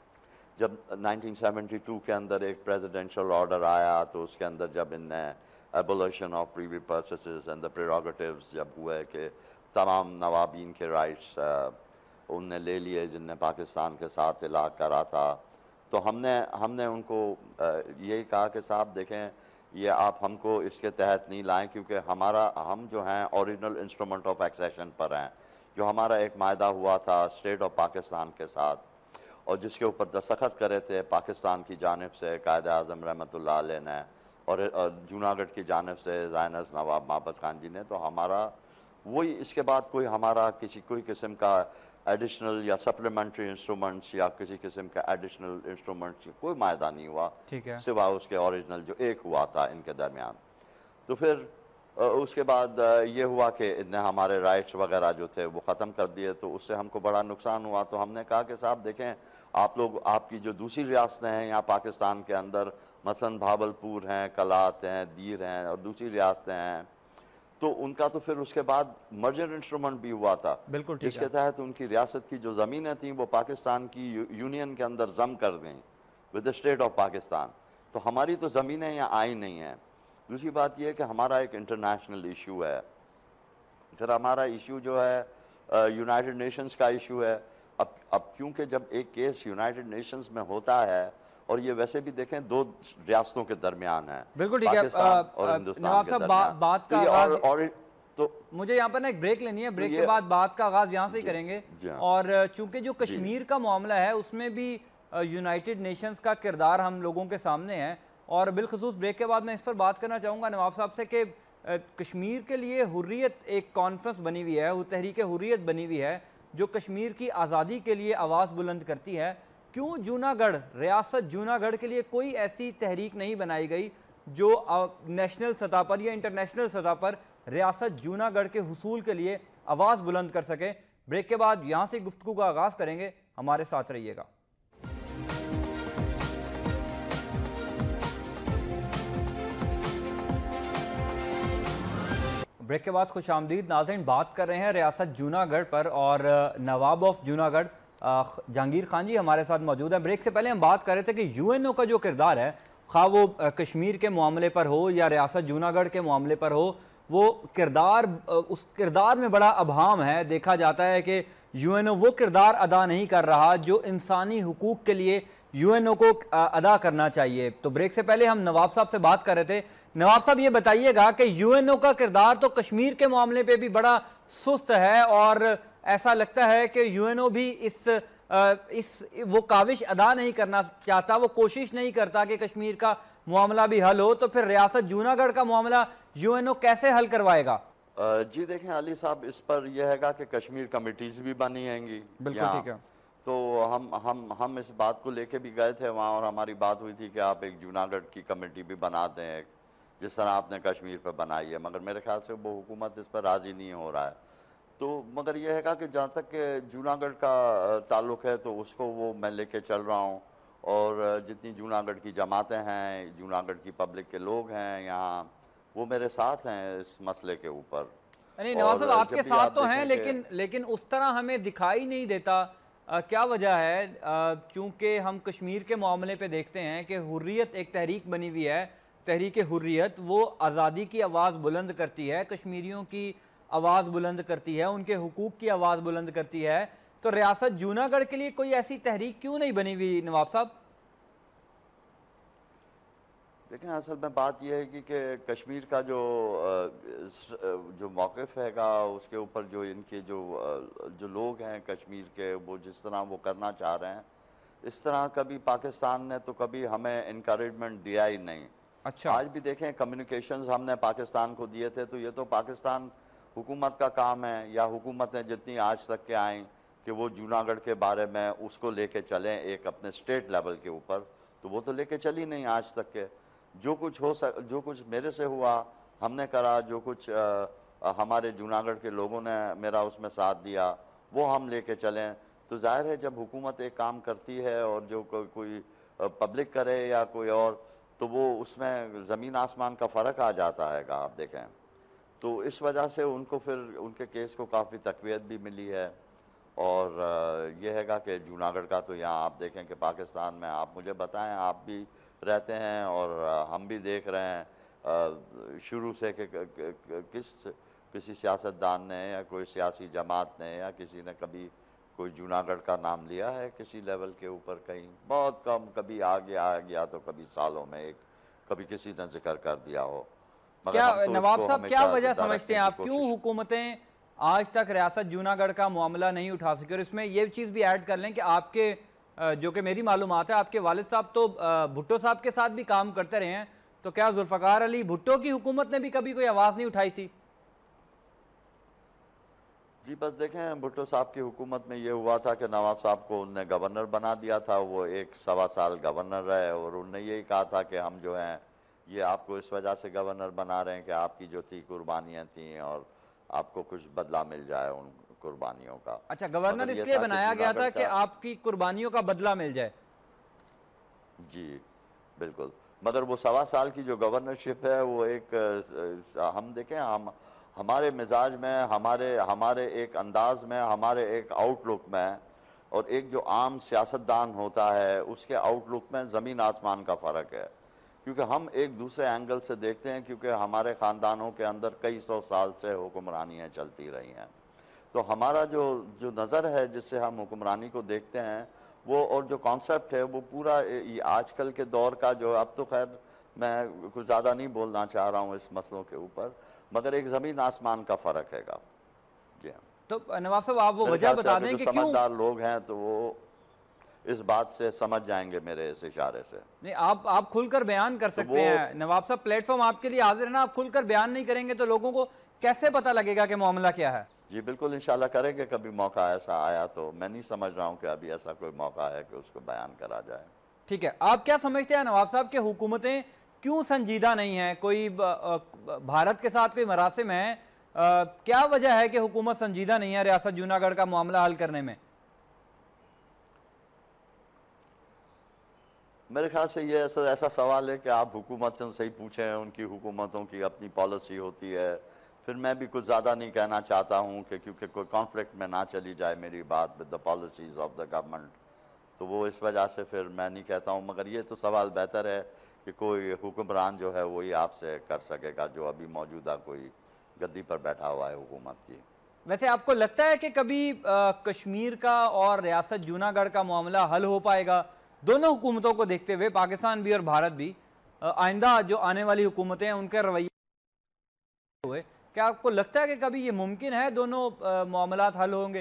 जब 1972 के अंदर एक प्रेसिडेंशियल ऑर्डर आया तो उसके अंदर जब इनने abolition of privy purses and the prerogatives जब हुए कि तमाम नवाबीन के राइट्स उनने ले लिए जिनने पाकिस्तान के साथ इलाक़ करा था, तो हमने उनको यही कहा कि साहब देखें ये आप हमको इसके तहत नहीं लाएं क्योंकि हम जो हैं ओरिजिनल इंस्ट्रूमेंट ऑफ एक्सेशन पर हैं, जो हमारा एक मायदा हुआ था स्टेट ऑफ पाकिस्तान के साथ और जिसके ऊपर दस्तखत करे थे पाकिस्तान की जानिब से कायद आज़म रहमतुल्लाह अलैह ने और जूनागढ़ की जानिब से ज़ायनस नवाब महबत खान जी ने, तो हमारा वही इसके बाद कोई किस्म का एडिशनल या सप्लीमेंट्री इंस्ट्रूमेंट्स या किसी किस्म का एडिशनल इंस्ट्रूमेंट्स कोई मायदा नहीं हुआ, ठीक है, सिवाय उसके ओरिजिनल जो एक हुआ था इनके दरमियान। तो फिर उसके बाद ये हुआ कि इनने हमारे राइट्स वगैरह जो थे वो ख़त्म कर दिए, तो उससे हमको बड़ा नुकसान हुआ। तो हमने कहा कि साहब देखें आप लोग आपकी जो दूसरी रियासतें हैं यहाँ पाकिस्तान के अंदर मसलन भावलपुर हैं, कलात हैं, दीर हैं और दूसरी रियासतें हैं, तो उनका तो फिर उसके बाद मर्जर इंस्ट्रूमेंट भी हुआ था, बिल्कुल, जिसके तहत उनकी रियासत की जो ज़मीनें थीं वो पाकिस्तान की यूनियन के अंदर जम कर गई with the state of Pakistan. तो हमारी तो ज़मीनें यहाँ आई नहीं हैं। दूसरी बात यह है कि हमारा एक इंटरनेशनल इशू है, फिर हमारा इशू जो है यूनाइटेड नेशंस का इशू है। अब क्योंकि जब एक केस यूनाइटेड नेशंस में होता है और ये वैसे भी देखें दो रियासतों के दरमियान है, बिल्कुल ठीक है, और हिंदुस्तान नवाब के साहब दरमियान, बात का तो ये आगाज तो मुझे यहाँ पर ना एक ब्रेक लेनी है, ब्रेक के बाद बात का आगाज यहाँ से ही करेंगे। और चूंकि जो कश्मीर का मामला है उसमें भी यूनाइटेड नेशंस का किरदार हम लोगों के सामने है और बिलखसूस ब्रेक के बाद मैं इस पर बात करना चाहूँगा नवाब साहब से कि कश्मीर के लिए हुर्रियत एक कॉन्फ्रेंस बनी हुई है, वो तहरीक हुर्रियत बनी हुई है जो कश्मीर की आज़ादी के लिए आवाज़ बुलंद करती है। क्यों जूनागढ़, रियासत जूनागढ़ के लिए कोई ऐसी तहरीक नहीं बनाई गई जो नेशनल सतह पर या इंटरनेशनल सतह पर रियासत जूनागढ़ के हुसूल के लिए आवाज़ बुलंद कर सके? ब्रेक के बाद यहाँ से गुफ्तगू का आगाज़ करेंगे, हमारे साथ रहिएगा। ब्रेक के बाद खुश आमदीद नाज़रीन, बात कर रहे हैं रियासत जूनागढ़ पर और नवाब ऑफ जूनागढ़ जहांगीर खान जी हमारे साथ मौजूद हैं। ब्रेक से पहले हम बात कर रहे थे कि यूएनओ का जो किरदार है, खा वो कश्मीर के मामले पर हो या रियासत जूनागढ़ के मामले पर हो, वो किरदार उस किरदार में बड़ा अभाम है। देखा जाता है कि यूएनओ वो किरदार अदा नहीं कर रहा जो इंसानी हुकूक के लिए यूएनओ को अदा करना चाहिए। तो ब्रेक से पहले हम नवाब साहब से बात कर रहे थे। नवाब साहब ये बताइएगा कि यूएनओ का किरदार तो कश्मीर के मामले पे भी बड़ा सुस्त है और ऐसा लगता है कि यूएनओ भी इस वो काविश अदा नहीं करना चाहता, वो कोशिश नहीं करता कि कश्मीर का मामला भी हल हो। तो फिर रियासत जूनागढ़ का मामला यूएनओ कैसे हल करवाएगा? जी देखें अली साहब, इस पर यह है कि कश्मीर कमेटीज भी बनी हैंगी। बिल्कुल ठीक है। तो हम इस बात को लेके भी गए थे वहाँ और हमारी बात हुई थी कि आप एक जूनागढ़ की कमेटी भी बना दें जिस तरह आपने कश्मीर पर बनाई है, मगर मेरे ख्याल से वो हुकूमत इस पर राज़ी नहीं हो रहा है। तो मगर यह है कि जहाँ तक कि जूनागढ़ का ताल्लुक़ है तो उसको वो मैं लेके चल रहा हूँ और जितनी जूनागढ़ की जमातें हैं, जूनागढ़ की पब्लिक के लोग हैं यहाँ, वो मेरे साथ हैं इस मसले के ऊपर। नहीं नवाब साहब आपके साथ तो हैं, लेकिन उस तरह हमें दिखाई नहीं देता। क्या वजह है? चूँकि हम कश्मीर के मामले पे देखते हैं कि हुर्रियत एक तहरीक बनी हुई है, तहरीक हुर्रियत, वो आज़ादी की आवाज़ बुलंद करती है, कश्मीरियों की आवाज़ बुलंद करती है, उनके हुकूक की आवाज़ बुलंद करती है। तो रियासत जूनागढ़ के लिए कोई ऐसी तहरीक क्यों नहीं बनी हुई नवाब साहब? देखें असल में बात यह है कि कश्मीर का जो मौक़िफ़ हैगा उसके ऊपर जो इनके जो लोग हैं कश्मीर के, वो जिस तरह वो करना चाह रहे हैं इस तरह कभी पाकिस्तान ने तो कभी हमें इनकरेजमेंट दिया ही नहीं। अच्छा, आज भी देखें कम्युनिकेशंस हमने पाकिस्तान को दिए थे, तो ये तो पाकिस्तान हुकूमत का काम है या हुकूमतें जितनी आज तक के आएँ कि वो जूनागढ़ के बारे में उसको लेके चलें एक अपने स्टेट लेवल के ऊपर, तो वो तो लेके चली नहीं आज तक के। जो कुछ मेरे से हुआ हमने करा, जो कुछ हमारे जूनागढ़ के लोगों ने मेरा उसमें साथ दिया वो हम लेके चलें। तो जाहिर है जब हुकूमत एक काम करती है और जो कोई पब्लिक करे या कोई और, तो वो उसमें ज़मीन आसमान का फ़र्क आ जाता है आप देखें। तो इस वजह से उनको फिर उनके केस को काफ़ी तक़वियत भी मिली है और ये हैगा कि जूनागढ़ का तो यहाँ आप देखें कि पाकिस्तान में आप मुझे बताएं, आप भी रहते हैं और हम भी देख रहे हैं शुरू से कि किसी सियासतदान ने या कोई सियासी जमात ने या किसी ने कभी कोई जूनागढ़ का नाम लिया है किसी लेवल के ऊपर? कहीं बहुत कम, कभी आगे आ गया तो कभी सालों में एक, कभी किसी ने जिक्र कर दिया हो। क्या नवाब साहब, क्या वजह समझते हैं आप, क्यों हुकूमतें आज तक रियासत जूनागढ़ का मामला नहीं उठा सकी? और इसमें ये चीज़ भी ऐड कर लें कि आपके जो कि मेरी मालूमात है, आपके वालिद साहब तो भुट्टो साहब के साथ भी काम करते रहे हैं, तो क्या जुल्फ़िकार अली भुट्टो की हुकूमत ने भी कभी कोई आवाज़ नहीं उठाई थी? जी बस देखें, भुट्टो साहब की हुकूमत में ये हुआ था कि नवाब साहब को उनने गवर्नर बना दिया था, वो 1-1.25 साल गवर्नर रहे और उनने यही कहा था कि हम जो हैं ये आपको इस वजह से गवर्नर बना रहे हैं कि आपकी जो थी कुर्बानियाँ थी और आपको कुछ बदला मिल जाए उन कुर्बानियों का। अच्छा, गवर्नर इसलिए बनाया गया था कि आपकी कुर्बानियों का बदला मिल जाए? जी बिल्कुल, मगर वो 1.25 साल की जो गवर्नरशिप है वो एक हम देखें, हम हमारे मिजाज में, हमारे एक अंदाज में, हमारे एक आउटलुक में और एक जो आम सियासतदान होता है उसके आउटलुक में ज़मीन आसमान का फ़र्क है। क्योंकि हम एक दूसरे एंगल से देखते हैं, क्योंकि हमारे ख़ानदानों के अंदर कई 100 साल से हुक्मरानियाँ चलती रही हैं, तो हमारा जो नज़र है जिससे हम हुक्मरानी को देखते हैं वो, और जो कॉन्सेप्ट है वो पूरा आजकल के दौर का जो, अब तो खैर मैं कुछ ज़्यादा नहीं बोलना चाह रहा हूँ इस मसलों के ऊपर, मगर एक ज़मीन आसमान का फ़र्क हैगा। जी हाँ, तो नवाब साहब आप वो वजह बता दें कि क्यों समझदार लोग हैं तो वो इस बात से समझ जाएंगे मेरे इस इशारे से। नहीं, आप खुलकर बयान कर सकते हैं नवाब साहब, प्लेटफॉर्म आपके लिए हाजिर है ना, आप खुलकर बयान नहीं करेंगे तो लोगों को कैसे पता लगेगा कि मामला क्या है? जी बिल्कुल, इंशाल्लाह करेंगे, कभी मौका ऐसा आया तो। मैं नहीं समझ रहा हूँ कि अभी ऐसा कोई मौका है कि उसको बयान करा जाए। ठीक है, आप क्या समझते हैं नवाब साहब कि हुकूमतें क्यों संजीदा नहीं है? कोई भारत के साथ कोई मरासिम है, क्या वजह है कि हुकूमत संजीदा नहीं है रियासत जूनागढ़ का मामला हल करने में? मेरे ख्याल से ये ऐसा सवाल है कि आप हुकूमत से सही पूछें, उनकी हुकूमतों की अपनी पॉलिसी होती है। फिर मैं भी कुछ ज़्यादा नहीं कहना चाहता हूँ कि क्योंकि कोई कॉन्फ्लिक्ट में ना चली जाए मेरी बात with the policies of the government, तो वो इस वजह से फिर मैं नहीं कहता हूँ। मगर ये तो सवाल बेहतर है कि कोई हुक्मरान जो है वही आपसे कर सकेगा जो अभी मौजूदा कोई गद्दी पर बैठा हुआ है हुकूमत की। वैसे आपको लगता है कि कभी कश्मीर का और रियासत जूनागढ़ का मामला हल हो पाएगा, दोनों हुकूमतों को देखते हुए, पाकिस्तान भी और भारत भी, आइंदा जो आने वाली हुकूमतें हैं उनके रवैये हुए, क्या आपको लगता है कि कभी ये मुमकिन है दोनों मामलात हल होंगे?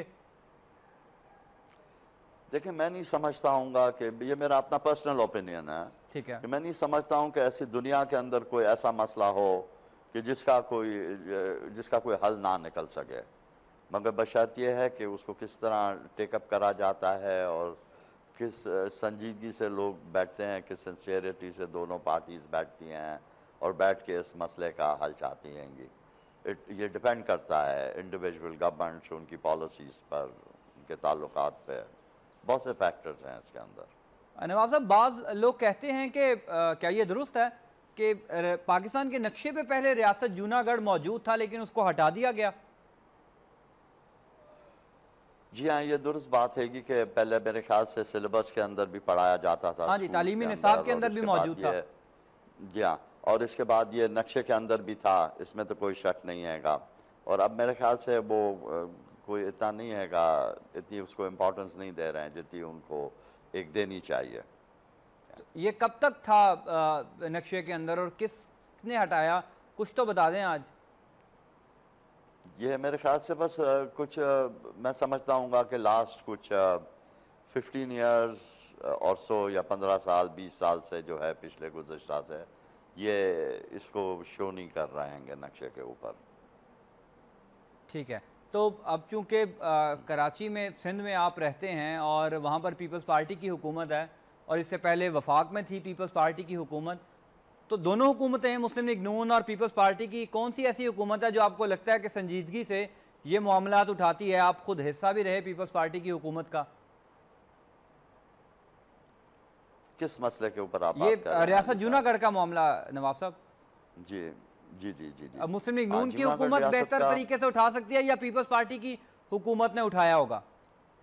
देखिए, मैं नहीं समझता हूँ कि ये मेरा अपना पर्सनल ओपिनियन है, ठीक है, कि मैं नहीं समझता हूँ कि ऐसी दुनिया के अंदर कोई ऐसा मसला हो कि जिसका कोई हल ना निकल सके, मगर बशर्त यह है कि उसको किस तरह टेकअप करा जाता है और किस संजीदगी से लोग बैठते हैं, किस सिंसियरिटी से दोनों पार्टीज़ बैठती हैं और बैठ के इस मसले का हल चाहती हैंगी। ये डिपेंड करता है इंडिविजुअल गवर्नमेंट्स, उनकी पॉलिसीज़ पर, उनके ताल्लुकात पे, बहुत से फैक्टर्स हैं इसके अंदर। नवाब साहब, बाज़ लोग कहते हैं कि क्या ये दुरुस्त है कि पाकिस्तान के नक्शे पे पहले रियासत जूनागढ़ मौजूद था लेकिन उसको हटा दिया गया? जी हाँ, ये दुरुस्त बात है कि पहले मेरे ख्याल से सिलेबस के अंदर भी पढ़ाया जाता था। हाँ जी, तालीमी निसाब के अंदर भी मौजूद था। जी हाँ, और इसके बाद ये नक्शे के अंदर भी था, इसमें तो कोई शक नहीं हैगा। और अब मेरे ख्याल से वो कोई इतना नहीं हैगा, इतनी उसको इम्पोर्टेंस नहीं दे रहे हैं जितनी उनको एक देनी चाहिए। ये कब तक था नक्शे के अंदर और किसने हटाया, कुछ तो बता दें आज। ये मेरे ख्याल से बस कुछ मैं समझता हूँ कि लास्ट कुछ 15 ईयर्स और सो या 15 साल 20 साल से जो है पिछले गुज़श्ता से ये इसको शो नहीं कर रहे हैं नक्शे के ऊपर। ठीक है, तो अब चूंकि कराची में, सिंध में आप रहते हैं और वहाँ पर पीपल्स पार्टी की हुकूमत है और इससे पहले वफाक में थी पीपल्स पार्टी की हुकूमत, तो दोनों हुकूमतें हैं, मुस्लिम लीग नून और पीपल्स पार्टी की, कौन सी ऐसी हुकूमत है जो आपको लगता है कि संजीदगी से ये मामलात उठाती है? आप खुद हिस्सा भी रहे पीपल्स पार्टी की हुकूमत का। किस मसले के ऊपर आप ये रियासत जूनागढ़ का मामला नवाब साहब? जी जी जी जी जी। अब मुस्लिम लीग नून की हुकूमत बेहतर तरीके से उठा सकती है या पीपल्स पार्टी की हुकूमत ने उठाया होगा?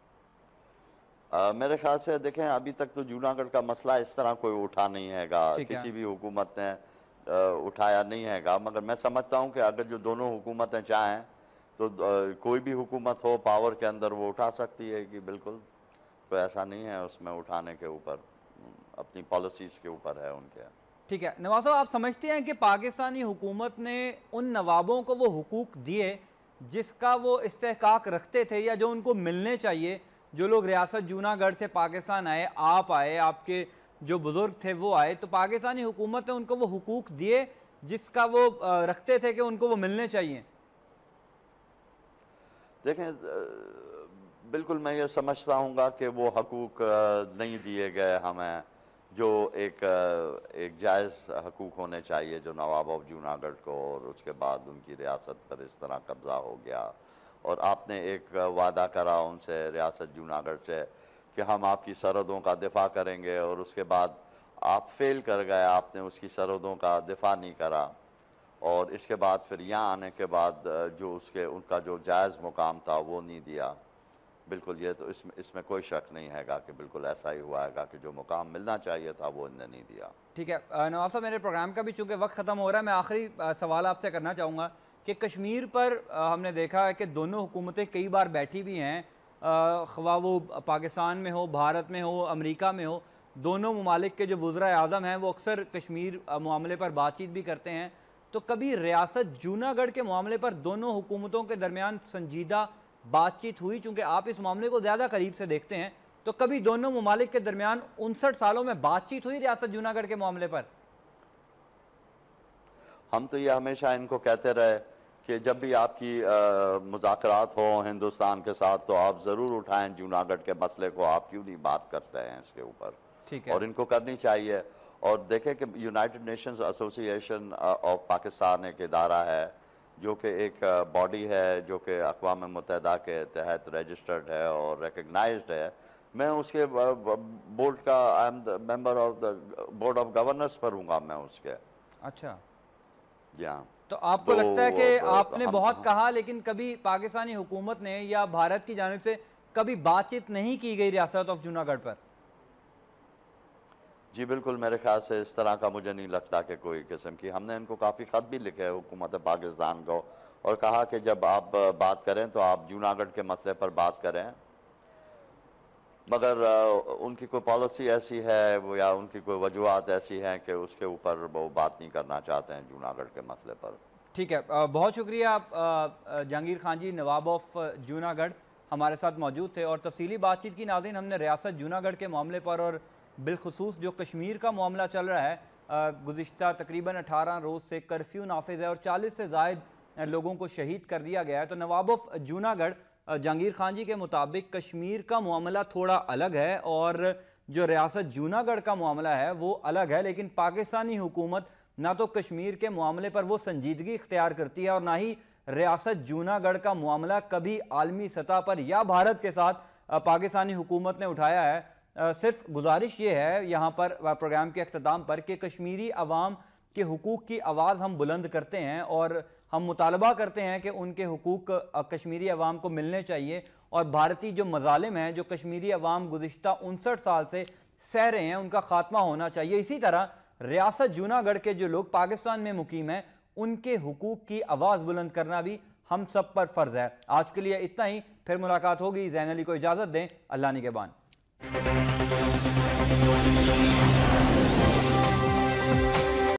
मेरे ख्याल से देखें अभी तक तो जूनागढ़ का मसला इस तरह कोई उठा नहीं हैगा, किसी भी हुकूमत ने उठाया नहीं हैगा, मगर मैं समझता हूँ कि अगर जो दोनों हुकूमतें चाहें तो कोई भी हुकूमत हो पावर के अंदर वो उठा सकती है कि बिल्कुल कोई ऐसा नहीं है उसमें उठाने के ऊपर, अपनी पॉलिसीज़ के ऊपर है उनके। ठीक है नवाब साहब, आप समझते हैं कि पाकिस्तानी हुकूमत ने उन नवाबों को वो हुकूक दिए जिसका वो इस्तेहकाक रखते थे या जो उनको मिलने चाहिए? जो लोग रियासत जूनागढ़ से पाकिस्तान आए, आप आए, आपके जो बुजुर्ग थे वो आए, तो पाकिस्तानी हुकूमत ने उनको वो हुकूक दिए जिसका वो रखते थे कि उनको वो मिलने चाहिए? देखें बिल्कुल मैं ये समझता हूँ कि वो हकूक नहीं दिए गए हमें, जो एक जायज़ हकूक होने चाहिए जो नवाब ऑफ जूनागढ़ को, और उसके बाद उनकी रियासत पर इस तरह कब्ज़ा हो गया। और आपने एक वादा करा उनसे रियासत जूनागढ़ से कि हम आपकी सरहदों का दिफा करेंगे, और उसके बाद आप फेल कर गए, आपने उसकी सरहदों का दिफा नहीं करा, और इसके बाद फिर यहाँ आने के बाद जो उनका जो जायज़ मुकाम था वो नहीं दिया। बिल्कुल ये तो इसमें कोई शक नहीं हैगा कि बिल्कुल ऐसा ही हुआ हैगा कि जो मुकाम मिलना चाहिए था वो इन्हें नहीं दिया। ठीक है नवाब साहब, मेरे प्रोग्राम का भी चूँकि वक्त ख़त्म हो रहा है, मैं आखिरी सवाल आपसे करना चाहूँगा कि कश्मीर पर हमने देखा है कि दोनों हुकूमतें कई बार बैठी भी हैं, ख्वाह वो पाकिस्तान में हो, भारत में हो, अमेरिका में हो, दोनों ममालिक के जो वज़रा आज़म हैं वो अक्सर कश्मीर मामले पर बातचीत भी करते हैं। तो कभी रियासत जूनागढ़ के मामले पर दोनों हुकूमतों के दरमियान संजीदा बातचीत हुई? चूँकि आप इस मामले को ज़्यादा करीब से देखते हैं, तो कभी दोनों ममालिक के दरमियान 59 सालों में बातचीत हुई रियासत जूनागढ़ के मामले पर? हम तो ये हमेशा इनको कहते रहे कि जब भी आपकी मुज़ाकरात हो हिंदुस्तान के साथ तो आप ज़रूर उठाएं जूनागढ़ के मसले को, आप क्यों नहीं बात करते हैं इसके ऊपर? ठीक है। और इनको करनी चाहिए। और देखें कि United Nations Association of Pakistan एक इदारा है जो कि एक बॉडी है जो कि अक़वाम मुत्तहिदा के तहत रजिस्टर्ड है और रिकग्नाइज्ड है। मैं उसके बोर्ड का, I am the member of the board of governors पर हूँगा मैं उसके। अच्छा जी हाँ। तो आपको लगता है कि आपने बहुत कहा लेकिन कभी पाकिस्तानी हुकूमत ने या भारत की जानिब से कभी बातचीत नहीं की गई रियासत ऑफ जूनागढ़ पर? जी बिल्कुल, मेरे ख्याल से इस तरह का मुझे नहीं लगता कि कोई किस्म की। हमने इनको काफ़ी ख़त भी लिखे हुकूमत पाकिस्तान को और कहा कि जब आप बात करें तो आप जूनागढ़ के मसले पर बात करें, मगर उनकी कोई पॉलिसी ऐसी है वो या उनकी कोई वजूहत ऐसी हैं कि उसके ऊपर वो बात नहीं करना चाहते हैं जूनागढ़ के मसले पर। ठीक है, बहुत शुक्रिया। आप जहांगीर खान जी, नवाब ऑफ जूनागढ़, हमारे साथ मौजूद थे और तफसीली बातचीत की। नाज़रीन, हमने रियासत जूनागढ़ के मामले पर और बिलखुसूस जो कश्मीर का मामला चल रहा है, गुज़िश्ता तकरीबन 18 रोज़ से कर्फ्यू नाफिज है और 40 से ज़ायद लोगों को शहीद कर दिया गया है। तो नवाब ऑफ जूनागढ़ जहांगीर खान जी के मुताबिक कश्मीर का मामला थोड़ा अलग है और जो रियासत जूनागढ़ का मामला है वो अलग है, लेकिन पाकिस्तानी हुकूमत ना तो कश्मीर के मामले पर वो संजीदगी इख्तियार करती है और ना ही रियासत जूनागढ़ का मामला कभी आलमी सतह पर या भारत के साथ पाकिस्तानी हुकूमत ने उठाया है। सिर्फ गुजारिश ये है यहाँ पर प्रोग्राम के अख्ताम पर कि कश्मीरी अवाम के हुकूक की आवाज़ हम बुलंद करते हैं और हम मुतालबा करते हैं कि उनके हुकूक कश्मीरी अवाम को मिलने चाहिए और भारतीय जो मजालिम हैं जो कश्मीरी अवाम गुज़िश्ता 59 साल से सह रहे हैं उनका खात्मा होना चाहिए। इसी तरह रियासत जूनागढ़ के जो लोग पाकिस्तान में मुकीम हैं उनके हुकूक की आवाज़ बुलंद करना भी हम सब पर फ़र्ज़ है। आज के लिए इतना ही, फिर मुलाकात होगी। ज़ैन अली को इजाज़त दें। अल्लाह निगहबान।